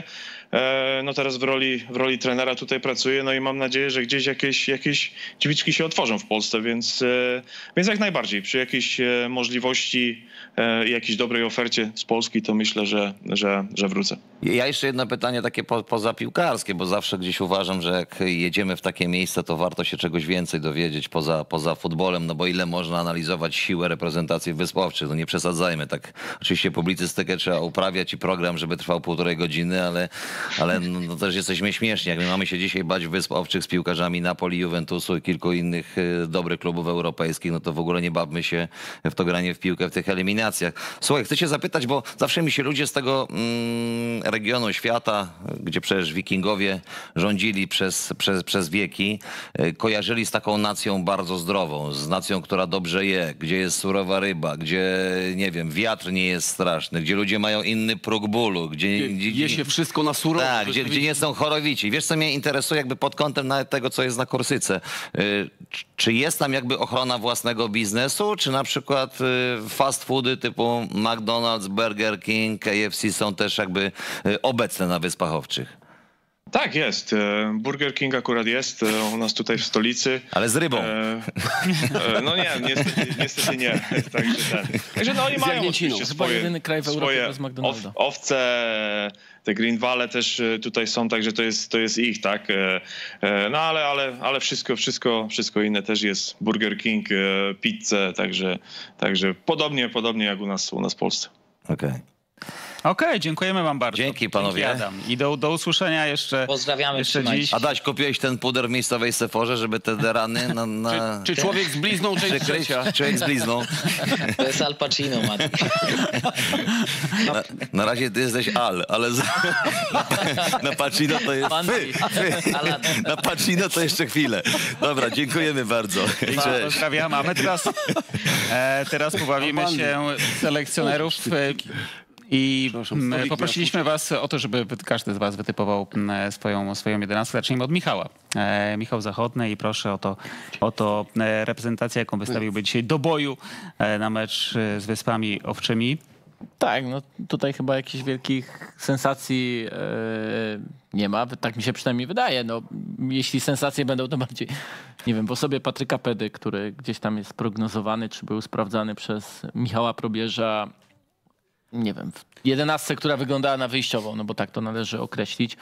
E, no teraz w roli, w roli trenera tutaj pracuję, no i mam nadzieję, że gdzieś jakieś, jakieś drzwiczki się otworzą w Polsce, więc, e, więc jak najbardziej. Przy jakiejś e, możliwości i e, jakiejś dobrej ofercie z Polski, to myślę, że, że, że wrócę. Ja jeszcze jedno pytanie takie po, pozapiłkarskie, bo zawsze gdzieś uważam, że jak jedziemy w takie miejsce, to warto się czegoś więcej dowiedzieć poza, poza futbolem, no bo ile można analizować siłę reprezentacji wyspowczych, no nie przesadzajmy, tak oczywiście publicystykę trzeba uprawiać i program, żeby trwał półtorej godziny, ale, ale no, no też jesteśmy śmieszni, jak my mamy się dzisiaj bać Wysp Owczych z piłkarzami Napoli, Juventusu i kilku innych y, dobrych klubów europejskich, no to w ogóle nie bawmy się w to granie w piłkę w tych eliminacjach. Słuchaj, chcę cię zapytać, bo zawsze mi się ludzie z tego mm, regionu świata, gdzie przecież wikingowie rządzili przez, przez, przez wieki, y, kojarzyli z taką nacją bardzo zdrową, z nacją, która dobrze je, gdzie jest surowa ryba, gdzie, nie wiem, wiatr nie jest straszny, gdzie ludzie mają inny próg bólu, gdzie... Je, gdzie je się wszystko na surowo. Tak, gdzie, gdzie nie są chorowici. Wiesz, co mnie interesuje jakby pod kątem nawet tego, co jest na Korsyce. Y, czy jest tam jakby ochrona własnego biznesu, czy na przykład y, fast foody typu McDonald's, Burger King, K F C są też jakby y, obecne na Wyspach Owczych? Tak, jest. Burger King akurat jest u nas tutaj w stolicy. Ale z rybą. E, e, no nie, niestety, niestety nie. Także, ten. Także no oni mają oczywiście Chyba swoje, jedyny kraj w Europie swoje bez McDonalda. ow, owce, te Greenwale też tutaj są, także to jest, to jest ich, tak. E, no ale, ale, ale wszystko, wszystko, wszystko inne też jest. Burger King, pizzę, także, także podobnie, podobnie jak u nas, u nas w Polsce. Okej. Okay. Okej, okay, dziękujemy wam bardzo. Dzięki panowie. Dzięki, Adam. I do, do usłyszenia jeszcze. Pozdrawiamy, jeszcze dziś. Adaś, kupiłeś ten puder w miejscowej Seforze, żeby te rany na... na... Czy, czy człowiek z blizną, czy trzecia? Człowiek z blizną. To jest Al Pacino, Mati. Na, na razie ty jesteś Al, ale z... na Pacino to jest... Fy, fy. Na Pacino to jeszcze chwilę. Dobra, dziękujemy bardzo. Cześć. Pozdrawiam, a my teraz, e, teraz pobawimy się selekcjonerów. E, I poprosiliśmy was o to, żeby każdy z was wytypował swoją, swoją jedenastkę. Zacznijmy od Michała. E, Michał Zachodny i proszę o to, o to reprezentację, jaką wystawiłby dzisiaj do boju e, na mecz z Wyspami Owczymi. Tak, no tutaj chyba jakichś wielkich sensacji e, nie ma, tak mi się przynajmniej wydaje. No, jeśli sensacje będą, to bardziej, nie wiem, po sobie Patryka Pedy, który gdzieś tam jest prognozowany, czy był sprawdzany przez Michała Probierza. nie wiem, w jedenastce, która wyglądała na wyjściową, no bo tak to należy określić.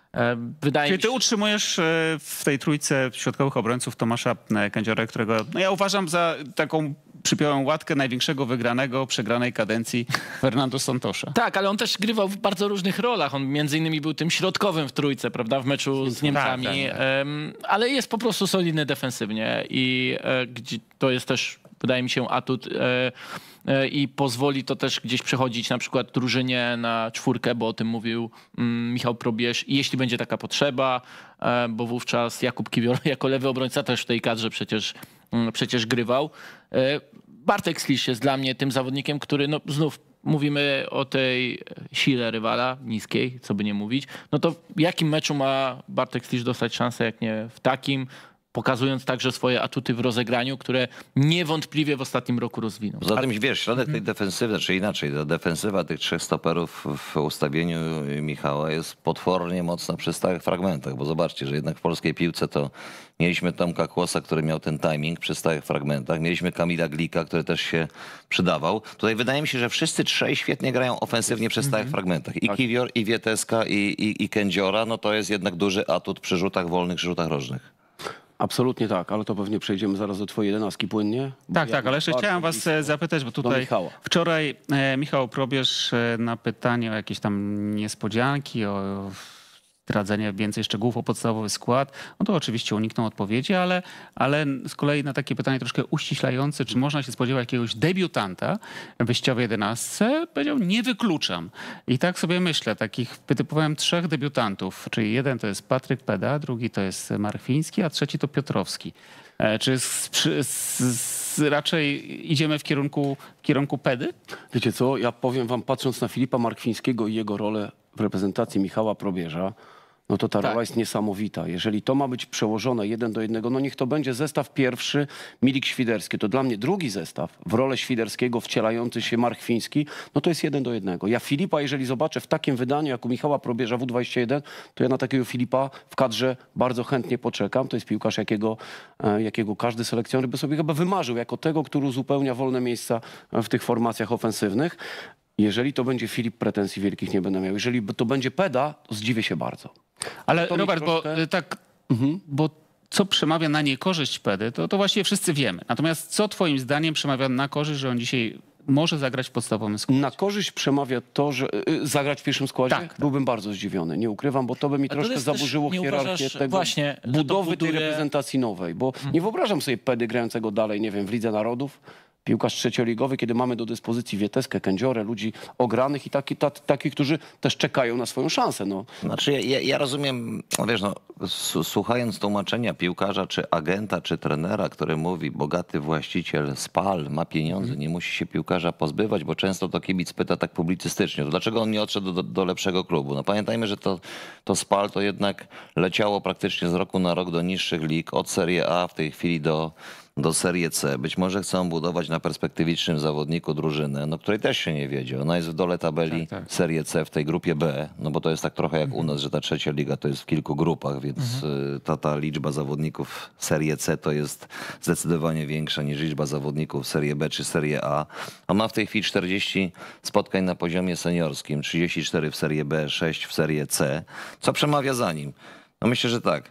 Wydaje Czyli mi ty się... utrzymujesz w tej trójce środkowych obrońców Tomasza Kędziorę, którego no ja uważam za taką przypiąłem łatkę największego wygranego przegranej kadencji Fernando Santosza. Tak, ale on też grywał w bardzo różnych rolach. On między innymi był tym środkowym w trójce, prawda, w meczu z Niemcami. Tak, tak, tak. Um, ale jest po prostu solidny defensywnie i e, gdzie to jest też, wydaje mi się, atut e, e, i pozwoli to też gdzieś przechodzić na przykład drużynie na czwórkę, bo o tym mówił um, Michał Probierz. I jeśli będzie taka potrzeba, e, bo wówczas Jakub Kiwior jako lewy obrońca też w tej kadrze przecież, um, przecież grywał. E, Bartek Slisz jest dla mnie tym zawodnikiem, który, no znów mówimy o tej sile rywala, niskiej, co by nie mówić, no to w jakim meczu ma Bartek Slisz dostać szansę, jak nie w takim, pokazując także swoje atuty w rozegraniu, które niewątpliwie w ostatnim roku rozwinął. Poza tym, wiesz, środek tej defensywy, czy inaczej, ta defensywa tych trzech stoperów w ustawieniu Michała jest potwornie mocna przy stałych fragmentach, bo zobaczcie, że jednak w polskiej piłce to mieliśmy Tomka Kłosa, który miał ten timing przy stałych fragmentach, mieliśmy Kamila Glika, który też się przydawał. Tutaj wydaje mi się, że wszyscy trzej świetnie grają ofensywnie przy stałych fragmentach. I Kiwior, i Wieteska, i, i, i Kędziora, no to jest jednak duży atut przy rzutach wolnych, rzutach rożnych. Absolutnie tak, ale to pewnie przejdziemy zaraz do twojej jedenastki płynnie. Tak, tak, ale jeszcze chciałem was zapytać, bo tutaj wczoraj e, Michał Probierz e, na pytanie o jakieś tam niespodzianki, o zdradzenie więcej szczegółów o podstawowy skład, no to oczywiście uniknął odpowiedzi, ale, ale z kolei na takie pytanie troszkę uściślające, czy można się spodziewać jakiegoś debiutanta w wyjściowej jedenastce, powiedział, nie wykluczam. I tak sobie myślę, takich wytypowałem trzech debiutantów, czyli jeden to jest Patryk Peda, drugi to jest Marchwiński, a trzeci to Piotrowski. Czy z, z, z, raczej idziemy w kierunku, w kierunku Pedy? Wiecie co, ja powiem wam, patrząc na Filipa Marchwińskiego i jego rolę w reprezentacji Michała Probierza, no to ta Tak. rola jest niesamowita. Jeżeli to ma być przełożone jeden do jednego, no niech to będzie zestaw pierwszy Milik Świderski. To dla mnie drugi zestaw w rolę Świderskiego wcielający się Marchwiński, no to jest jeden do jednego. Ja Filipa, jeżeli zobaczę w takim wydaniu jak u Michała Probierza W dwadzieścia jeden, to ja na takiego Filipa w kadrze bardzo chętnie poczekam. To jest piłkarz, jakiego, jakiego każdy selekcjoner by sobie chyba wymarzył, jako tego, który uzupełnia wolne miejsca w tych formacjach ofensywnych. Jeżeli to będzie Filip, pretensji wielkich nie będę miał. Jeżeli to będzie Peda, to zdziwię się bardzo. Ale to Robert, troszkę... bo tak, Mhm. bo co przemawia na niekorzyść Pedy, to, to właściwie wszyscy wiemy. Natomiast co twoim zdaniem przemawia na korzyść, że on dzisiaj może zagrać w podstawowym składzie? Na korzyść przemawia to, że y, zagrać w pierwszym składzie? Tak. Byłbym bardzo zdziwiony, nie ukrywam, bo to by mi A to troszkę jest też- zaburzyło nie hierarchię uważasz tego właśnie, że to budowy tej buduje- reprezentacji nowej, bo nie wyobrażam sobie Pedy grającego dalej, nie wiem, w Lidze Narodów, piłkarz trzecioligowy, kiedy mamy do dyspozycji Wieteskę, Kędziorę, ludzi ogranych i takich, ta, taki, którzy też czekają na swoją szansę. No. Znaczy ja, ja, ja rozumiem, no wiesz, no, s- słuchając tłumaczenia piłkarza, czy agenta, czy trenera, który mówi, bogaty właściciel Spal ma pieniądze, nie musi się piłkarza pozbywać, bo często to kibic pyta tak publicystycznie, to dlaczego on nie odszedł do, do lepszego klubu? No pamiętajmy, że to, to Spal to jednak leciało praktycznie z roku na rok do niższych lig, od Serie A w tej chwili do do Serie C. Być może chcą budować na perspektywicznym zawodniku drużynę, no której też się nie wiedzie. Ona jest w dole tabeli Tak, tak. Serie C w tej grupie B, no bo to jest tak trochę jak u nas, że ta trzecia liga to jest w kilku grupach, więc y, ta, ta liczba zawodników Serie C to jest zdecydowanie większa niż liczba zawodników Serie B czy Serie A. On ma w tej chwili czterdzieści spotkań na poziomie seniorskim, trzydzieści cztery w Serie B, sześć w Serie C. Co przemawia za nim? No myślę, że tak.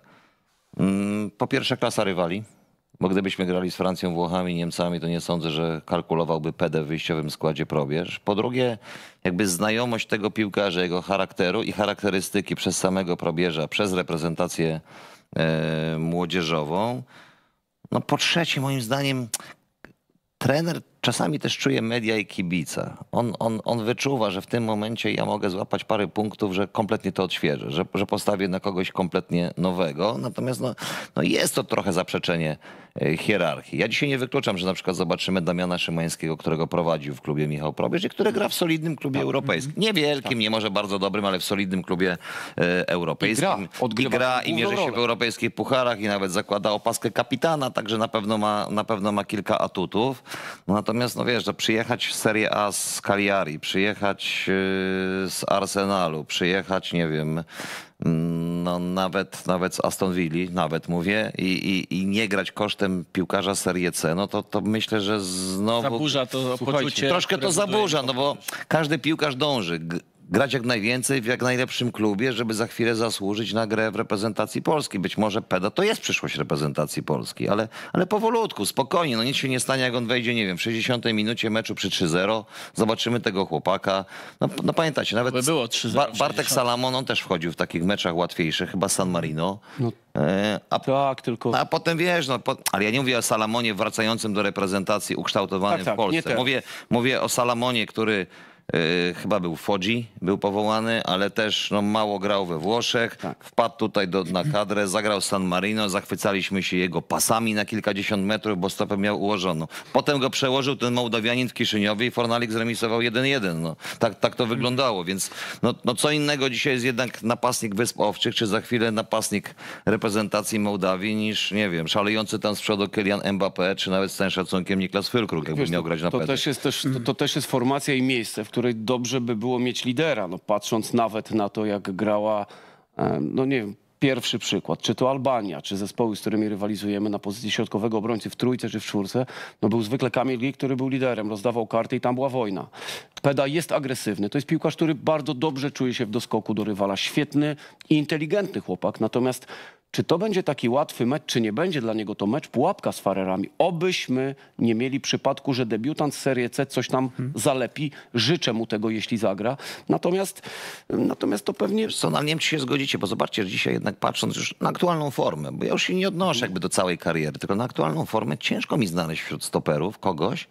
Mm, Po pierwsze klasa rywali. Bo gdybyśmy grali z Francją, Włochami, Niemcami, to nie sądzę, że kalkulowałby Pedę w wyjściowym składzie Probierz. Po drugie, jakby znajomość tego piłkarza, jego charakteru i charakterystyki przez samego Probierza, przez reprezentację e, młodzieżową. No po trzecie, moim zdaniem, trener czasami też czuje media i kibica. On, on, on wyczuwa, że w tym momencie ja mogę złapać parę punktów, że kompletnie to odświeżę, że, że postawię na kogoś kompletnie nowego. Natomiast no, no jest to trochę zaprzeczenie e, hierarchii. Ja dzisiaj nie wykluczam, że na przykład zobaczymy Damiana Szymańskiego, którego prowadził w klubie Michał Probierz i który gra w solidnym klubie europejskim. Niewielkim, nie może bardzo dobrym, ale w solidnym klubie e, europejskim. I gra, odgrywa I, gra, i główną mierzy się rolę. w europejskich pucharach i nawet zakłada opaskę kapitana, także na pewno ma, na pewno ma kilka atutów. No, natomiast natomiast no wiesz, to przyjechać w Serie A z Cagliari, przyjechać yy, z Arsenalu, przyjechać, nie wiem, no nawet, nawet z Aston Villa, nawet mówię, i, i, i nie grać kosztem piłkarza Serie C, no to, to myślę, że znowu... Zaburza to Słuchajcie, poczucie. Troszkę to zaburza, no bo każdy piłkarz dąży g- grać jak najwięcej w jak najlepszym klubie, żeby za chwilę zasłużyć na grę w reprezentacji Polski. Być może Peda to jest przyszłość reprezentacji Polski, ale, ale powolutku, spokojnie. No nic się nie stanie, jak on wejdzie, nie wiem, w sześćdziesiątej minucie meczu przy trzy zero. Zobaczymy tego chłopaka. No, no pamiętacie, nawet By było trzy zero, Ba- Bartek Salamon, on też wchodził w takich meczach łatwiejszych, chyba San Marino. No, E, a tak, tylko... a potem wiesz, no, po, ale ja nie mówię o Salamonie wracającym do reprezentacji ukształtowanym Tak, tak, w Polsce. nie teraz. Mówię, mówię o Salamonie, który y, chyba był w Foggi, był powołany, ale też no, mało grał we Włoszech. Tak. Wpadł tutaj do, na kadrę, zagrał San Marino, zachwycaliśmy się jego pasami na kilkadziesiąt metrów, bo stopę miał ułożoną. Potem go przełożył ten Mołdawianin w Kiszyniowie i Fornalik zremisował jeden jeden. No, tak, tak to wyglądało, więc no, no, co innego dzisiaj jest jednak napastnik Wysp Owczych, czy za chwilę napastnik reprezentacji Mołdawii niż, nie wiem, szalejący tam z przodu Kylian Mbappé, czy nawet z całym szacunkiem Niklas Füllkrug, jakby Wiesz, miał to, grać na to, P. też jest też, to, to też jest formacja i miejsce, w której dobrze by było mieć lidera. No, patrząc nawet na to, jak grała, em, no nie wiem, pierwszy przykład, czy to Albania, czy zespoły, z którymi rywalizujemy na pozycji środkowego obrońcy w trójce czy w czwórce, no był zwykle Kamil Glik, który był liderem, rozdawał karty i tam była wojna. Peda jest agresywny, to jest piłkarz, który bardzo dobrze czuje się w doskoku do rywala. Świetny i inteligentny chłopak, natomiast czy to będzie taki łatwy mecz, czy nie będzie dla niego to mecz pułapka z farerami? Obyśmy nie mieli przypadku, że debiutant z Serie C coś tam zalepi. Życzę mu tego, jeśli zagra. Natomiast, natomiast to pewnie... Co, no, ale nie wiem, czy się zgodzicie, bo zobaczcie, że dzisiaj jednak patrząc już na aktualną formę, bo ja już się nie odnoszę jakby do całej kariery, tylko na aktualną formę ciężko mi znaleźć wśród stoperów kogoś,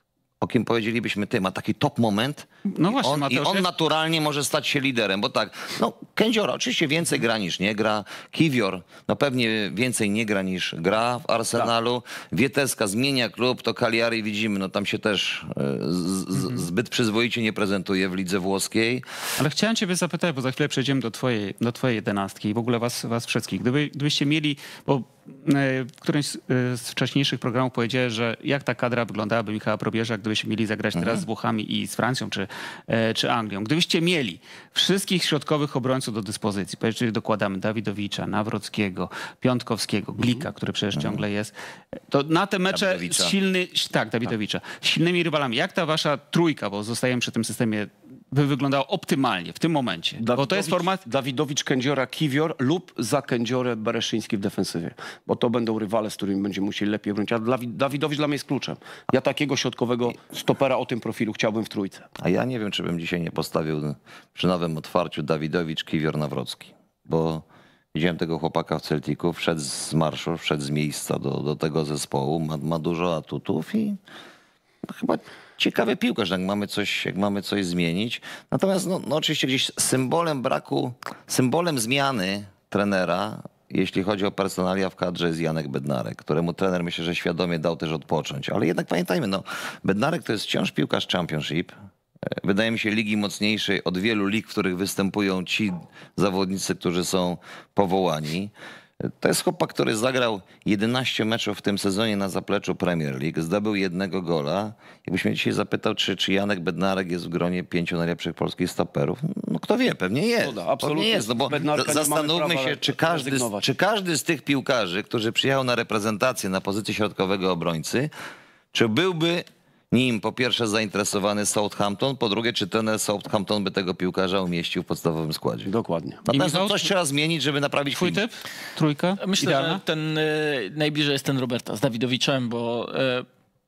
o kim powiedzielibyśmy, ty, ma taki top moment No i właśnie, on, i Mateusz, on jak- naturalnie może stać się liderem, bo tak, no Kędziora oczywiście więcej gra niż nie gra, Kiwior no pewnie więcej nie gra niż gra w Arsenalu, Wieteska zmienia klub, to Cagliari widzimy, no tam się też e, z, z, zbyt przyzwoicie nie prezentuje w lidze włoskiej. Ale chciałem ciebie zapytać, bo za chwilę przejdziemy do twojej, do twojej jedenastki i w ogóle was, was wszystkich. Gdyby, gdybyście mieli, bo e, w którymś z, e, z wcześniejszych programów powiedziałeś, że jak ta kadra wyglądałaby Michała Probierza, gdybyście mieli zagrać teraz z Włochami i z Francją czy, e, czy Anglią. Gdybyście mieli wszystkich środkowych obrońców do dyspozycji, czyli dokładamy Dawidowicza, Nawrockiego, Piątkowskiego, Glika, który przecież ciągle jest, to na te mecze Dawidowicza. z silny, tak, Dawidowicza, z silnymi rywalami. Jak ta wasza trójka, bo zostajemy przy tym systemie, by wyglądała optymalnie w tym momencie? Bo to jest format... Dawidowicz, Kędziora, Kiwior lub za Kędziorę Bereszyński w defensywie. Bo to będą rywale, z którymi będziemy musieli lepiej bronić. A Dawid- Dawidowicz dla mnie jest kluczem. Ja takiego środkowego stopera o tym profilu chciałbym w trójce. A ja nie wiem, czy bym dzisiaj nie postawił przy nowym otwarciu Dawidowicz, Kiwior, Nawrocki. Bo widziałem tego chłopaka w Celticu, wszedł z marszu, wszedł z miejsca do, do tego zespołu, ma, ma dużo atutów i no, chyba ciekawy piłkarz, jak mamy coś, jak mamy coś zmienić. Natomiast no, no oczywiście gdzieś symbolem braku, symbolem zmiany trenera, jeśli chodzi o personalia w kadrze, jest Janek Bednarek, któremu trener myślę, że świadomie dał też odpocząć. Ale jednak pamiętajmy, no, Bednarek to jest wciąż piłkarz Championship. Wydaje mi się ligi mocniejszej od wielu lig, w których występują ci zawodnicy, którzy są powołani. To jest chłopak, który zagrał jedenaście meczów w tym sezonie na zapleczu Premier League, zdobył jednego gola. Jakbyś mnie dzisiaj zapytał, czy, czy Janek Bednarek jest w gronie pięciu najlepszych polskich stoperów, no kto wie, pewnie jest. Zgoda, absolutnie. Pewnie jest, no bo Bednarka nie mamy zastanówmy prawa się, czy każdy, z, rezygnować. czy każdy z tych piłkarzy, którzy przyjechał na reprezentację na pozycji środkowego obrońcy, czy byłby nim po pierwsze zainteresowany Southampton, po drugie, czy trener Southampton by tego piłkarza umieścił w podstawowym składzie. Dokładnie. Natomiast Michał, no, coś trzeba zmienić, żeby naprawić Twój klimat. typ? Trójka? Myślę, Idealna? że ten y, najbliżej jest ten Roberta z Dawidowiczem, bo y,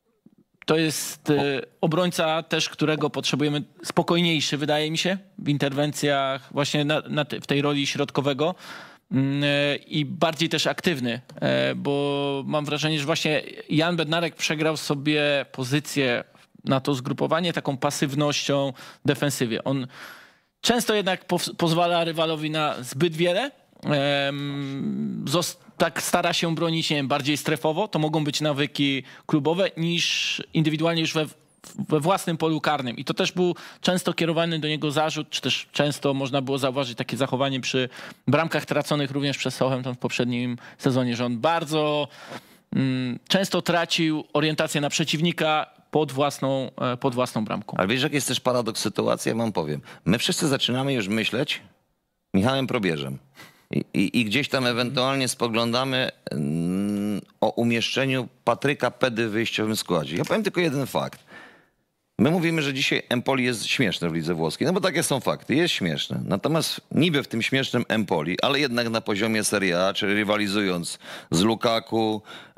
to jest y, obrońca też, którego potrzebujemy spokojniejszy, wydaje mi się, w interwencjach właśnie na, na te, w tej roli środkowego y, i bardziej też aktywny, y, bo mam wrażenie, że właśnie Jan Bednarek przegrał sobie pozycję na to zgrupowanie taką pasywnością w defensywie. On często jednak poz- pozwala rywalowi na zbyt wiele. Em, zos- tak stara się bronić, nie wiem, bardziej strefowo. To mogą być nawyki klubowe niż indywidualnie już we, we własnym polu karnym. I to też był często kierowany do niego zarzut, czy też często można było zauważyć takie zachowanie przy bramkach traconych również przez Southampton w poprzednim sezonie, że on bardzo mm, często tracił orientację na przeciwnika, pod własną, e, pod własną bramką. Ale wiesz, jak jest też paradoks sytuacji? Ja wam powiem. My wszyscy zaczynamy już myśleć Michałem Probierzem. I, i, I gdzieś tam ewentualnie spoglądamy mm, o umieszczeniu Patryka Pedy w wyjściowym składzie. Ja powiem tylko jeden fakt. My mówimy, że dzisiaj Empoli jest śmieszne w lidze włoskiej, no bo takie są fakty, jest śmieszne. Natomiast niby w tym śmiesznym Empoli, ale jednak na poziomie Serie A, czyli rywalizując z Lukaku,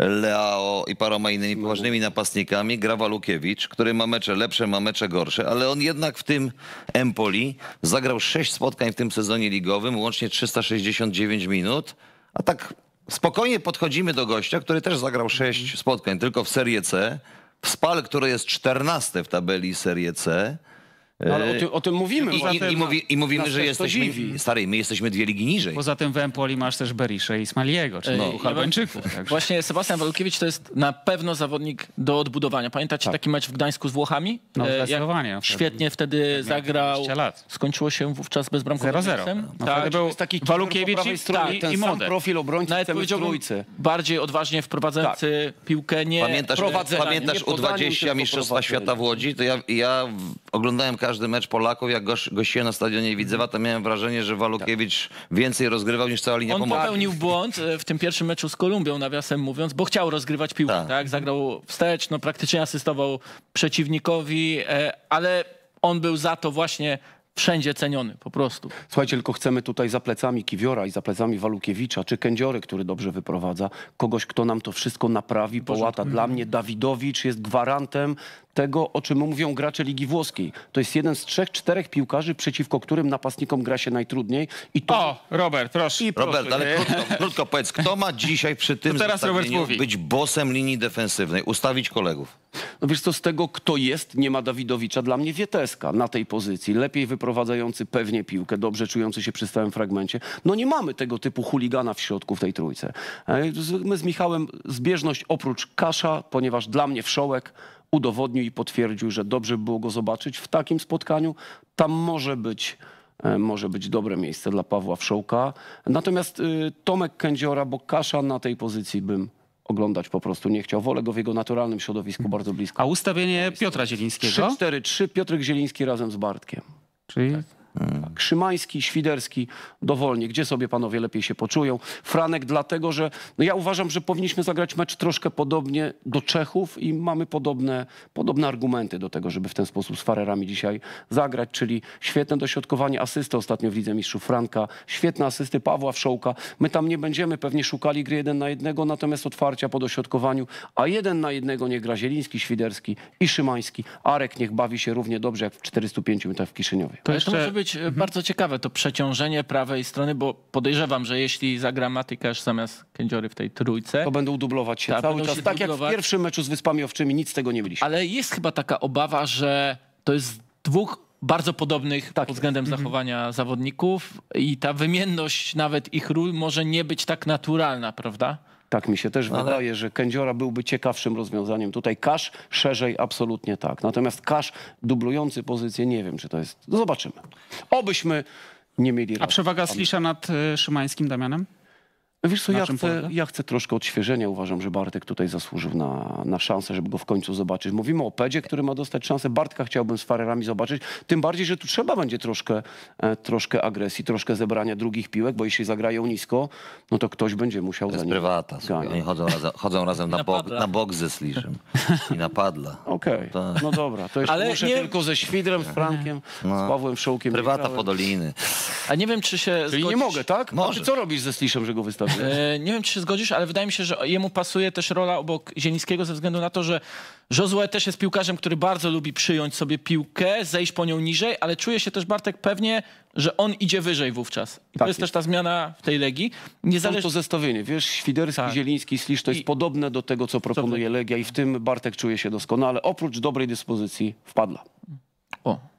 Leao i paroma innymi poważnymi napastnikami, gra Walukiewicz, który ma mecze lepsze, ma mecze gorsze, ale on jednak w tym Empoli zagrał sześć spotkań w tym sezonie ligowym, łącznie trzysta sześćdziesiąt dziewięć minut, a tak spokojnie podchodzimy do gościa, który też zagrał sześć spotkań tylko w Serie C, w Spal, które jest czternaste w tabeli Serie C. No, ale o, ty, o tym mówimy. I, i, i, mówi, i mówimy, nas że też to jesteśmy, dziwi. stary, my jesteśmy dwie ligi niżej. Poza tym w Empoli masz też Beriszę i Smaliego, czyli Ej, dwóch ja Albańczyków. Także. Właśnie Sebastian Walukiewicz to jest na pewno zawodnik do odbudowania. Pamiętacie Tak. taki mecz w Gdańsku z Włochami? No, E, jak zdecydowanie. świetnie wtedy zagrał. dwadzieścia lat. Skończyło się wówczas bezbramkowym zero zero. remisem. No, Tak. wtedy był Jest taki Walukiewicz po prawej i, stronie, i, ten i sam Moder. profil obrońcy Nawet chcemy w powiedziałbym trójce. bardziej odważnie wprowadzający piłkę, nie Pamiętasz, prowadzenie, pamiętasz nie U dwadzieścia podaniem, Mistrzostwa tylko Świata w Łodzi? To ja, ja w- oglądałem każdy mecz Polaków, jak goś, gościłem na stadionie Widzewa, to miałem wrażenie, że Walukiewicz więcej rozgrywał niż cała linia On pomocy. popełnił błąd e, w tym pierwszym meczu z Kolumbią, nawiasem mówiąc, bo chciał rozgrywać piłkę, Tak. tak? Zagrał wstecz, no praktycznie asystował przeciwnikowi, e, ale on był za to właśnie wszędzie ceniony, po prostu. Słuchajcie, tylko chcemy tutaj za plecami Kiwiora i za plecami Walukiewicza, czy Kędziory, który dobrze wyprowadza, kogoś, kto nam to wszystko naprawi, połata. Dla mnie Dawidowicz jest gwarantem tego, o czym mówią gracze Ligi Włoskiej. To jest jeden z trzech, czterech piłkarzy, przeciwko którym napastnikom gra się najtrudniej. I to... O, Robert, proszę. I proszę, Robert, ale nie? krótko, krótko powiedz, kto ma dzisiaj przy tym teraz Robert zestawieniu mówi. być bossem linii defensywnej, ustawić kolegów? No wiesz co, z tego kto jest, nie ma Dawidowicza, dla mnie Wieteska na tej pozycji. Lepiej wyprowadzający pewnie piłkę, dobrze czujący się przy stałym fragmencie. No nie mamy tego typu chuligana w środku w tej trójce. E, z- My z Michałem zbieżność oprócz Kasza, ponieważ dla mnie Wszołek udowodnił i potwierdził, że dobrze by było go zobaczyć w takim spotkaniu. Tam może być... e, Może być dobre miejsce dla Pawła Wszołka. Natomiast y, Tomek Kędziora, bo Kasza na tej pozycji bym oglądać po prostu nie chciał. Wolę go w jego naturalnym środowisku bardzo blisko. A ustawienie Piotra trzy Zielińskiego? cztery trzy Piotrek Zieliński razem z Bartkiem. Czyli Szymański, Świderski, dowolnie. Gdzie sobie panowie lepiej się poczują? Franek dlatego, że no ja uważam, że powinniśmy zagrać mecz troszkę podobnie do Czechów i mamy podobne, podobne argumenty do tego, żeby w ten sposób z Farerami dzisiaj zagrać, czyli świetne dośrodkowanie, asysty ostatnio w Lidze Mistrzów Franka, świetne asysty Pawła Wszołka. My tam nie będziemy pewnie szukali gry jeden na jednego, natomiast otwarcia po dośrodkowaniu, a jeden na jednego niech gra Zieliński, Świderski i Szymański. Arek niech bawi się równie dobrze jak w czterystu pięciu minutach w Kiszyniowie. to Ale to może jeszcze... być e, bardzo ciekawe, to przeciążenie prawej strony, bo podejrzewam, że jeśli zagra Matykasz zamiast Kędziory w tej trójce, To będą dublować się Tak, cały będą czas. się Tak jak w dublować. pierwszym meczu z Wyspami Owczymi, nic z tego nie mieliśmy. ale jest chyba taka obawa, że to jest dwóch bardzo podobnych Tak pod względem zachowania zawodników i ta wymienność nawet ich ról może nie być tak naturalna, prawda? Tak mi się też Ale- wydaje, że Kędziora byłby ciekawszym rozwiązaniem. Tutaj Kasz szerzej absolutnie tak. Natomiast Kasz dublujący pozycję, nie wiem, czy to jest... No zobaczymy. Obyśmy nie mieli... A racji. przewaga Slisza nad y, Szymańskim, Damianem? Wiesz co, na ja czym chcę, polega? ja chcę troszkę odświeżenia. Uważam, że Bartek tutaj zasłużył na, na szansę, żeby go w końcu zobaczyć. Mówimy o Pedzie, który ma dostać szansę. Bartka chciałbym z Farerami zobaczyć. Tym bardziej, że tu trzeba będzie troszkę, e, troszkę agresji, troszkę zebrania drugich piłek, bo jeśli zagrają nisko, no to ktoś będzie musiał To za jest nich prywata. słuchaj. ganiać. Oni chodzą razem, chodzą razem na, bok, Napadla. na bok ze Sliszem i napadla. Okej, Tak. no dobra. To jeszcze Ale muszę nie- tylko ze Świdrem, z Frankiem, No. z Pawłem Wszołkiem. nie Prywata grałem. Podoliny. A nie wiem, czy się Czyli nie zgodzisz- mogę, tak? A ty Możesz. co robisz ze Sliszem, że go wystawiłeś? E, nie wiem, czy się zgodzisz, ale wydaje mi się, że jemu pasuje też rola obok Zielińskiego ze względu na to, że Josue też jest piłkarzem, który bardzo lubi przyjąć sobie piłkę, zejść po nią niżej, ale czuje się też Bartek pewnie, że on idzie wyżej wówczas. I to Tak jest jest. też ta zmiana w tej Legii. Mam Niezależnie... to zestawienie, wiesz, Świderski, Tak. Zieliński, Slisz to jest I- podobne do tego, co proponuje Legia i w tym Bartek czuje się doskonale. Oprócz dobrej dyspozycji wpadla. O,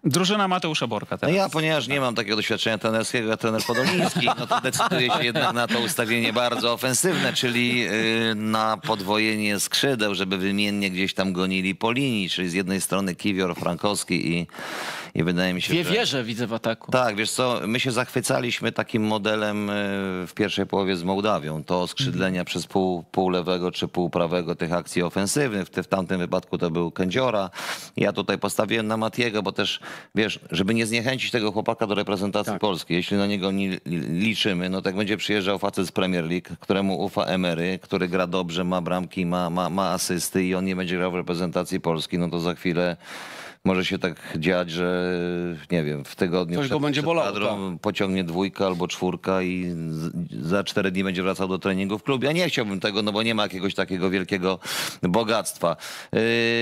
Drużyna Mateusza Borka No teraz. ja, ponieważ nie mam takiego doświadczenia trenerskiego jak trener Podoliński, no to decyduję się jednak na to ustawienie bardzo ofensywne, czyli yy, na podwojenie skrzydeł, żeby wymiennie gdzieś tam gonili po linii, czyli z jednej strony Kiwior, Frankowski i, i wydaje mi się, Dwie że... wieże widzę w ataku. Tak, wiesz co, my się zachwycaliśmy takim modelem w pierwszej połowie z Mołdawią. To skrzydlenia Mhm. przez pół, pół lewego czy pół prawego tych akcji ofensywnych. W, w tamtym wypadku to był Kędziora. Ja tutaj postawiłem na Matiego, bo też, wiesz, żeby nie zniechęcić tego chłopaka do reprezentacji Tak. polskiej, jeśli na niego nie liczymy, no tak będzie przyjeżdżał facet z Premier League, któremu ufa Emery, który gra dobrze, ma bramki, ma, ma, ma asysty i on nie będzie grał w reprezentacji Polski, no to za chwilę może się tak dziać, że nie wiem, w tygodniu Coś go przed, będzie przed bolało, kadrą pociągnie dwójka albo czwórka i z- za cztery dni będzie wracał do treningu w klubie. Ja nie chciałbym tego, no bo nie ma jakiegoś takiego wielkiego bogactwa. Yy,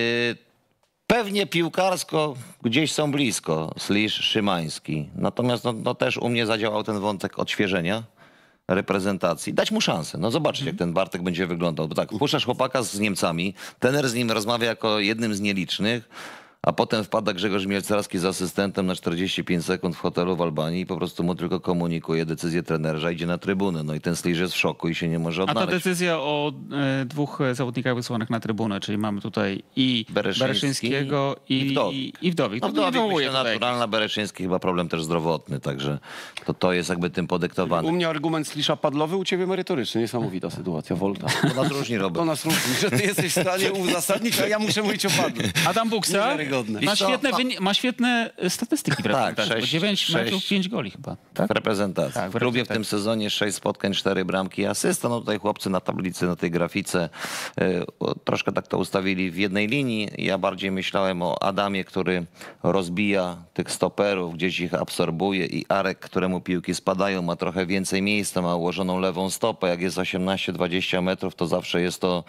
Pewnie piłkarsko gdzieś są blisko Slisz, Szymański. Natomiast no, no też u mnie zadziałał ten wątek odświeżenia reprezentacji. Dać mu szansę. No zobaczcie, jak ten Bartek będzie wyglądał. Bo tak, puszczasz chłopaka z Niemcami, trener z nim rozmawia jako jednym z nielicznych, a potem wpada Grzegorz Mielcarski z asystentem na czterdzieści pięć sekund w hotelu w Albanii i po prostu mu tylko komunikuje decyzję trenerza, idzie na trybunę. No i ten Slisz jest w szoku i się nie może A ta odnaleźć. decyzja o e, dwóch zawodnikach wysłanych na trybunę, czyli mamy tutaj i Bereszyński Bereszyńskiego i, i Wdowik. i, i Wdowik. No To nie Wdowik wywołuje myślę tutaj naturalna, Bereszyński chyba problem też zdrowotny, także to, to jest jakby tym podyktowany. U mnie argument Slisza padlowy, u ciebie merytoryczny. Niesamowita sytuacja, Volta. To nas różni, Robert. To nas różni, że ty jesteś w stanie uzasadnić, a ja muszę mówić o padlu. Adam Buksa Niewiarygodne. ma Wiesz co, świetne, ma- wyni- ma świetne e, statystyki w reprezentacji. sześć- dziewięć sześć- meczów, pięć goli chyba. Tak? W reprezentacji. Tak, w w klubie w reprezentacji. tym sezonie sześć spotkań, cztery bramki i asysta. No tutaj chłopcy na tablicy, na tej grafice y, o, troszkę tak to ustawili w jednej linii. Ja bardziej myślałem o Adamie, który rozbija tych stoperów, gdzieś ich absorbuje i Arek, któremu piłki spadają, ma trochę więcej miejsca, ma ułożoną lewą stopę. Jak jest osiemnaście dwadzieścia metrów, to zawsze jest to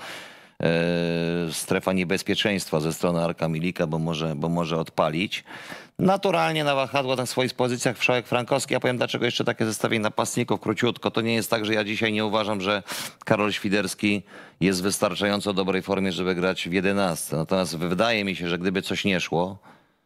e, strefa niebezpieczeństwa ze strony Arka Milika, bo może, bo może odpalić. Naturalnie na wahadło na swoich pozycjach Wszołek Frankowski. Ja powiem, dlaczego jeszcze takie zestawienie napastników króciutko. To nie jest tak, że ja dzisiaj nie uważam, że Karol Świderski jest w wystarczająco dobrej formie, żeby grać w jedenastce. Natomiast wydaje mi się, że gdyby coś nie szło,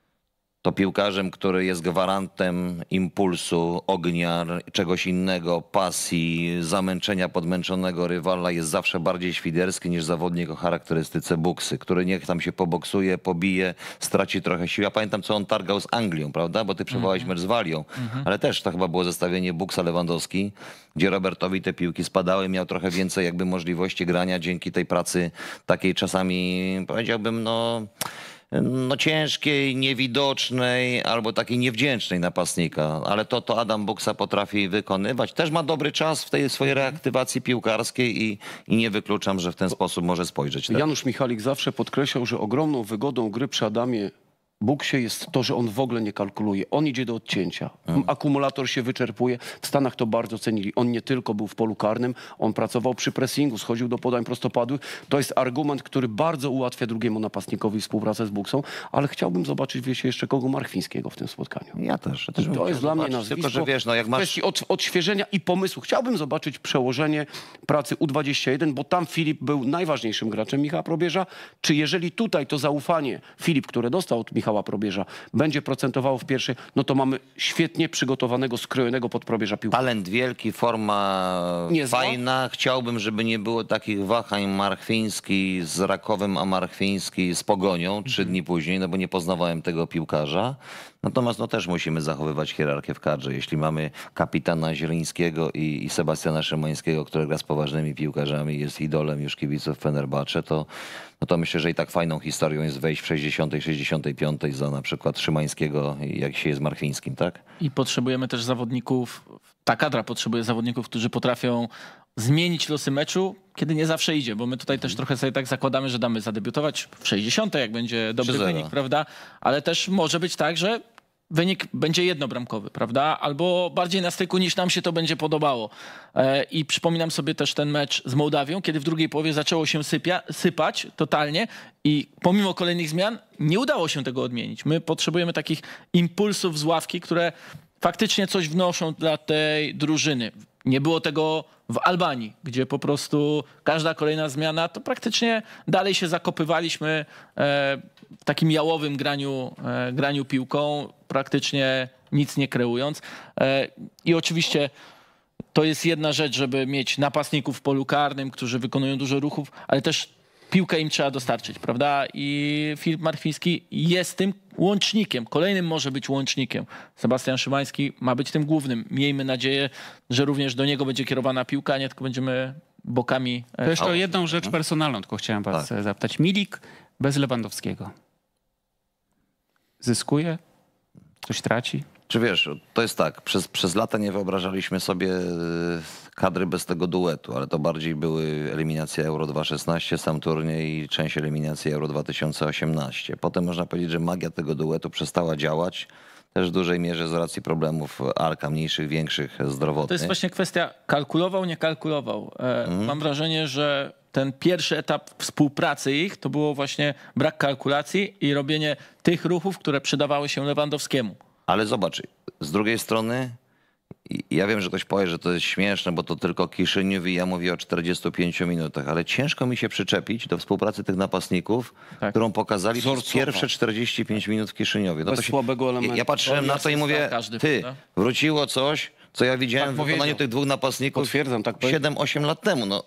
to piłkarzem, który jest gwarantem impulsu, ognia, czegoś innego, pasji, zamęczenia podmęczonego rywala jest zawsze bardziej Świderski niż zawodnik o charakterystyce Buksy, który niech tam się poboksuje, pobije, straci trochę siły. Ja pamiętam, co on targał z Anglią, prawda? Bo ty przywołałeś mecz z Walią, ale też to chyba było zestawienie Buksa-Lewandowski, gdzie Robertowi te piłki spadały, miał trochę więcej jakby możliwości grania dzięki tej pracy takiej czasami, powiedziałbym, no... no ciężkiej, niewidocznej albo takiej niewdzięcznej napastnika, ale to, to Adam Buksa potrafi wykonywać. Też ma dobry czas w tej swojej reaktywacji piłkarskiej i, i nie wykluczam, że w ten sposób może spojrzeć. Też. Janusz Michalik zawsze podkreślał, że ogromną wygodą gry przy Adamie Buksie jest to, że on w ogóle nie kalkuluje. On idzie do odcięcia. Akumulator się wyczerpuje. W Stanach to bardzo cenili. On nie tylko był w polu karnym, on pracował przy pressingu, schodził do podań prostopadłych. To jest argument, który bardzo ułatwia drugiemu napastnikowi współpracę z Buksą, ale chciałbym zobaczyć wiecie, jeszcze kogo Marchwińskiego w tym spotkaniu. Ja też. Ja też bym To chciał jest dla mnie zobaczyć, nazwisko. Tylko, że wiesz, no jak W masz... kwestii od, odświeżenia i pomysłu. Chciałbym zobaczyć przełożenie pracy U dwadzieścia jeden, bo tam Filip był najważniejszym graczem Michała Probierza. Czy jeżeli tutaj to zaufanie Filip, które dostał od Michała Probierza, będzie procentowało w pierwszej, no to mamy świetnie przygotowanego, skrojonego pod Probierza piłkarza. Talent wielki, forma Niezła. fajna. Chciałbym, żeby nie było takich wahań Marchwiński z Rakowem, a Marchwiński z Pogonią trzy dni później, no bo nie poznawałem tego piłkarza. Natomiast no też musimy zachowywać hierarchię w kadrze. Jeśli mamy kapitana Zielińskiego i, i Sebastiana Szymańskiego, który gra z poważnymi piłkarzami, jest idolem już kibiców Fenerbahce, to, no to myślę, że i tak fajną historią jest wejść w sześćdziesiątej, sześćdziesiątej piątej za na przykład Szymańskiego, jak się jest Marchwińskim, tak? I potrzebujemy też zawodników, ta kadra potrzebuje zawodników, którzy potrafią zmienić losy meczu, kiedy nie zawsze idzie, bo my tutaj też trochę sobie tak zakładamy, że damy zadebiutować w sześćdziesiątej, jak będzie dobry trzy zero. wynik, prawda? Ale też może być tak, że wynik będzie jednobramkowy, prawda? Albo bardziej na styku niż nam się to będzie podobało. E, I przypominam sobie też ten mecz z Mołdawią, kiedy w drugiej połowie zaczęło się sypia, sypać totalnie i pomimo kolejnych zmian nie udało się tego odmienić. My potrzebujemy takich impulsów z ławki, które faktycznie coś wnoszą dla tej drużyny. Nie było tego w Albanii, gdzie po prostu każda kolejna zmiana, to praktycznie dalej się zakopywaliśmy w takim jałowym graniu, graniu piłką, praktycznie nic nie kreując. I oczywiście to jest jedna rzecz, żeby mieć napastników w polu karnym, którzy wykonują dużo ruchów, ale też piłkę im trzeba dostarczyć, prawda? I Filip Marchwiński jest tym łącznikiem, kolejnym może być łącznikiem. Sebastian Szymański ma być tym głównym. Miejmy nadzieję, że również do niego będzie kierowana piłka, a nie tylko będziemy bokami. To jeszcze o jedną rzecz personalną tylko chciałem was tak. zapytać. Milik bez Lewandowskiego. Zyskuje? Coś traci? Czy wiesz, to jest tak, przez, przez lata nie wyobrażaliśmy sobie kadry bez tego duetu, ale to bardziej były eliminacje Euro dwa tysiące szesnaście, sam turniej i część eliminacji Euro dwa tysiące osiemnaście. Potem można powiedzieć, że magia tego duetu przestała działać, też w dużej mierze z racji problemów Arka, mniejszych, większych, zdrowotnych. To jest właśnie kwestia kalkulował, nie kalkulował. Mm. Mam wrażenie, że ten pierwszy etap współpracy ich to było właśnie brak kalkulacji i robienie tych ruchów, które przydawały się Lewandowskiemu. Ale zobacz, z drugiej strony, ja wiem, że ktoś powie, że to jest śmieszne, bo to tylko Kiszyniów i ja mówię o czterdziestu pięciu minutach, ale ciężko mi się przyczepić do współpracy tych napastników, tak. którą pokazali przez pierwsze czterdzieści pięć minut w Kiszyniowie. No Bez to się, słabego elementu. Ja patrzyłem na to i mówię, każdy, ty, prawda? Wróciło coś, co ja widziałem tak w wykonaniu tych dwóch napastników Potwierdzam, tak siedem osiem lat temu. No.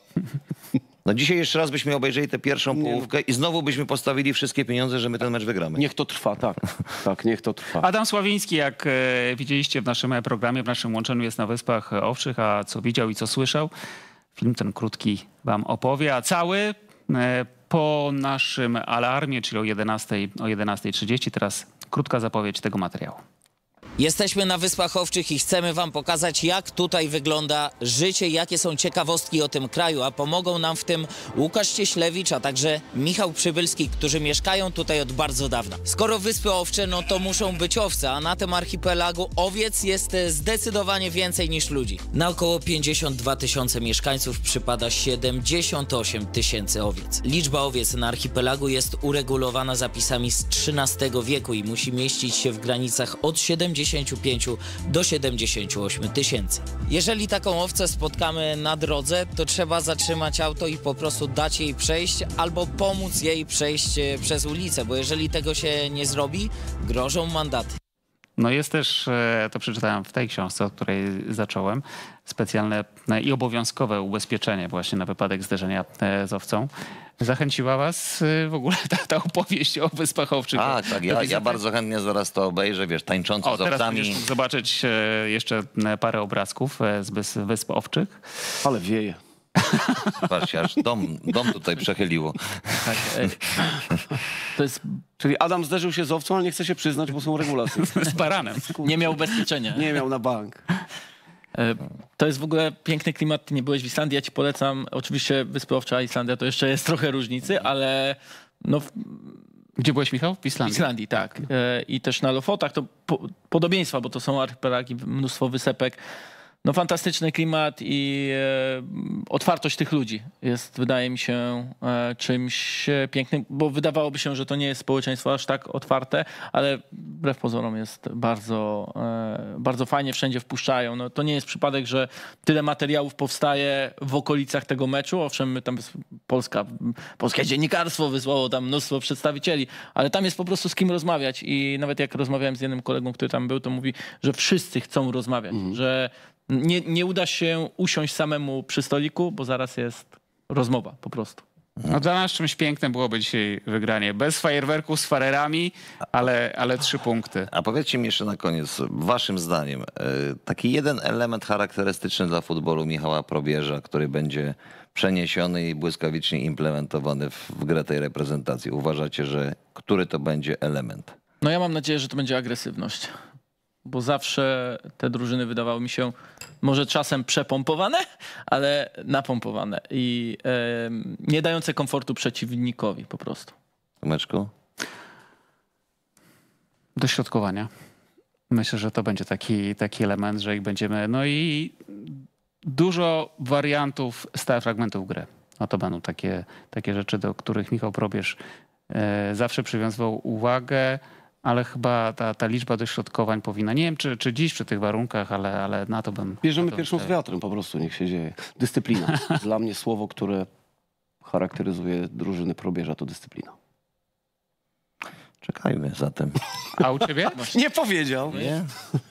No dzisiaj jeszcze raz byśmy obejrzeli tę pierwszą nie, połówkę i znowu byśmy postawili wszystkie pieniądze, że my ten mecz wygramy. Niech to trwa, tak. Tak, niech to trwa. Adam Sławiński, jak e, widzieliście w naszym programie, w naszym łączeniu jest na Wyspach Owczych, a co widział i co słyszał, film ten krótki wam opowie, a cały e, po naszym alarmie, czyli o jedenastej, o jedenastej trzydzieści. Teraz krótka zapowiedź tego materiału. Jesteśmy na Wyspach Owczych i chcemy wam pokazać, jak tutaj wygląda życie, jakie są ciekawostki o tym kraju, a pomogą nam w tym Łukasz Cieślewicz, a także Michał Przybylski, którzy mieszkają tutaj od bardzo dawna. Skoro Wyspy Owcze, no to muszą być owce, a na tym archipelagu owiec jest zdecydowanie więcej niż ludzi. Na około pięćdziesiąt dwa tysiące mieszkańców przypada siedemdziesiąt osiem tysięcy owiec. Liczba owiec na archipelagu jest uregulowana zapisami z trzynastego wieku i musi mieścić się w granicach od siedemdziesięciu pięciu do siedemdziesięciu ośmiu tysięcy. Jeżeli taką owcę spotkamy na drodze, to trzeba zatrzymać auto i po prostu dać jej przejść albo pomóc jej przejść przez ulicę, bo jeżeli tego się nie zrobi, grożą mandaty. No jest też, to przeczytałem w tej książce, od której zacząłem, specjalne i obowiązkowe ubezpieczenie właśnie na wypadek zderzenia z owcą. Zachęciła was w ogóle ta, ta opowieść o Wyspach Owczych? A, tak, ja, ja bardzo chętnie zaraz to obejrzę, wiesz, tańczący o, z owcami. teraz będziesz mógł zobaczyć jeszcze parę obrazków z Wysp Owczych. Ale wieje. Patrzcie, aż dom, dom tutaj przechyliło. Tak, to jest... Czyli Adam zderzył się z owcą, ale nie chce się przyznać, bo są regulacje. Z baranem. Nie miał ubezpieczenia. Nie miał na bank. To jest w ogóle piękny klimat. Ty nie byłeś w Islandii, ja ci polecam. Oczywiście Wyspy Owcze, a Islandia to jeszcze jest trochę różnicy, ale no... Gdzie byłeś, Michał? W Islandii. W Islandii, tak. I też na Lofotach to po, podobieństwa, bo to są archipelagi, mnóstwo wysepek. No fantastyczny klimat i e, otwartość tych ludzi jest, wydaje mi się, e, czymś pięknym, bo wydawałoby się, że to nie jest społeczeństwo aż tak otwarte, ale wbrew pozorom jest bardzo, e, bardzo fajnie, wszędzie wpuszczają. No, to nie jest przypadek, że tyle materiałów powstaje w okolicach tego meczu. Owszem, my tam Polska, polskie dziennikarstwo wysłało tam mnóstwo przedstawicieli, ale tam jest po prostu z kim rozmawiać i nawet jak rozmawiałem z jednym kolegą, który tam był, to mówi, że wszyscy chcą rozmawiać, mm. że Nie, nie uda się usiąść samemu przy stoliku, bo zaraz jest rozmowa po prostu. No dla nas czymś pięknym byłoby dzisiaj wygranie. Bez fajerwerków, z farerami, ale, ale trzy punkty. A powiedzcie mi jeszcze na koniec, waszym zdaniem, taki jeden element charakterystyczny dla futbolu Michała Probierza, który będzie przeniesiony i błyskawicznie implementowany w, w grę tej reprezentacji. Uważacie, że który to będzie element? No ja mam nadzieję, że to będzie agresywność. Bo zawsze te drużyny wydawały mi się może czasem przepompowane, ale napompowane i e, nie dające komfortu przeciwnikowi po prostu. Tomeczku? Dośrodkowania. Myślę, że to będzie taki, taki element, że ich będziemy... No i dużo wariantów stałych fragmentów gry. No to będą takie, takie rzeczy, do których Michał Probierz e, zawsze przywiązywał uwagę. ale chyba ta, ta liczba dośrodkowań powinna, nie wiem czy, czy dziś przy tych warunkach, ale, ale na to bym... Bierzemy na to pierwszą z wystawiał. wiatrem, po prostu niech się dzieje. Dyscyplina. Dla mnie słowo, które charakteryzuje drużyny Probierza, to dyscyplina. Czekajmy zatem. A u ciebie? Nie powiedział. Nie?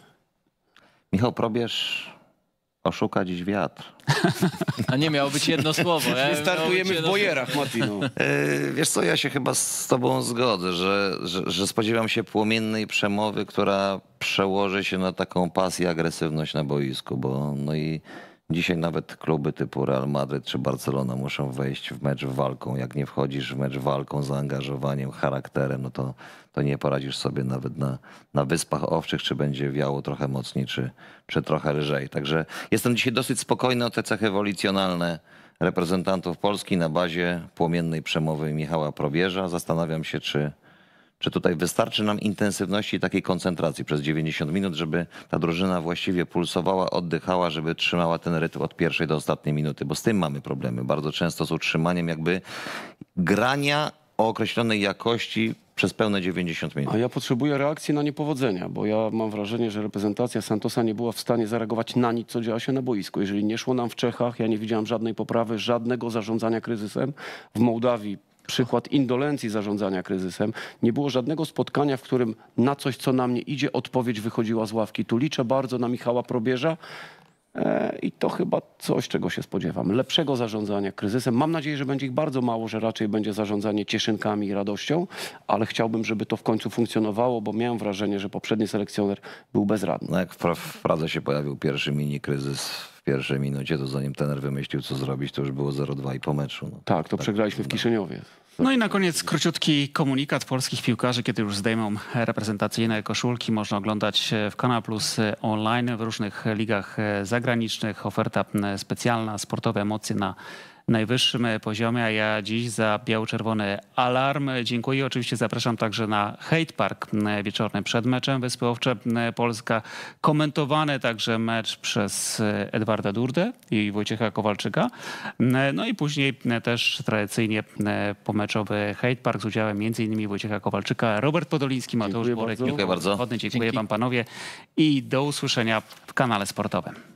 Michał Probierz oszuka dziś wiatr. A nie miało być jedno słowo. Nie Miało startujemy być w jedno bojerach, Matino. Yy, wiesz co, ja się chyba z tobą zgodzę, że, że, że spodziewam się płomiennej przemowy, która przełoży się na taką pasję, agresywność na boisku, bo no i dzisiaj nawet kluby typu Real Madryt czy Barcelona muszą wejść w mecz walką. Jak nie wchodzisz w mecz walką, zaangażowaniem, charakterem, no to, to nie poradzisz sobie nawet na, na Wyspach Owczych, czy będzie wiało trochę mocniej, czy, czy trochę lżej. Także jestem dzisiaj dosyć spokojny o te cechy wolicjonalne reprezentantów Polski na bazie płomiennej przemowy Michała Probierza. Zastanawiam się, czy, czy tutaj wystarczy nam intensywności i takiej koncentracji przez dziewięćdziesiąt minut, żeby ta drużyna właściwie pulsowała, oddychała, żeby trzymała ten rytm od pierwszej do ostatniej minuty, bo z tym mamy problemy. Bardzo często z utrzymaniem jakby grania o określonej jakości przez pełne dziewięćdziesiąt minut. A ja potrzebuję reakcji na niepowodzenia, bo ja mam wrażenie, że reprezentacja Santosa nie była w stanie zareagować na nic, co działo się na boisku. Jeżeli nie szło nam w Czechach, ja nie widziałem żadnej poprawy, żadnego zarządzania kryzysem. W Mołdawii przykład indolencji zarządzania kryzysem. Nie było żadnego spotkania, w którym na coś, co nam nie idzie, odpowiedź wychodziła z ławki. Tu liczę bardzo na Michała Probierza. I to chyba coś, czego się spodziewam. Lepszego zarządzania kryzysem. Mam nadzieję, że będzie ich bardzo mało, że raczej będzie zarządzanie cieszynkami i radością, ale chciałbym, żeby to w końcu funkcjonowało, bo miałem wrażenie, że poprzedni selekcjoner był bezradny. No jak w pra- w Pradze się pojawił pierwszy mini kryzys w pierwszej minucie, to zanim trener wymyślił, co zrobić, to już było zero dwa i po meczu. No. Tak, to przegraliśmy w Kiszyniowie. No i na koniec króciutki komunikat polskich piłkarzy, kiedy już zdejmą reprezentacyjne koszulki. Można oglądać w Kanal Plus online w różnych ligach zagranicznych. Oferta specjalna, sportowe emocje na najwyższym poziomie, a ja dziś za biało-czerwony alarm dziękuję. Oczywiście zapraszam także na Hate Park wieczorny przed meczem Wyspy Owcze Polska. Komentowany także mecz przez Edwarda Durdę i Wojciecha Kowalczyka. No i później też tradycyjnie pomeczowy Hate Park z udziałem między innymi Wojciecha Kowalczyka, Robert Podoliński, Mateusz Dziękuję Borek. bardzo. Dziękuję bardzo. Dziękuję Dzięki. wam panowie i do usłyszenia w kanale sportowym.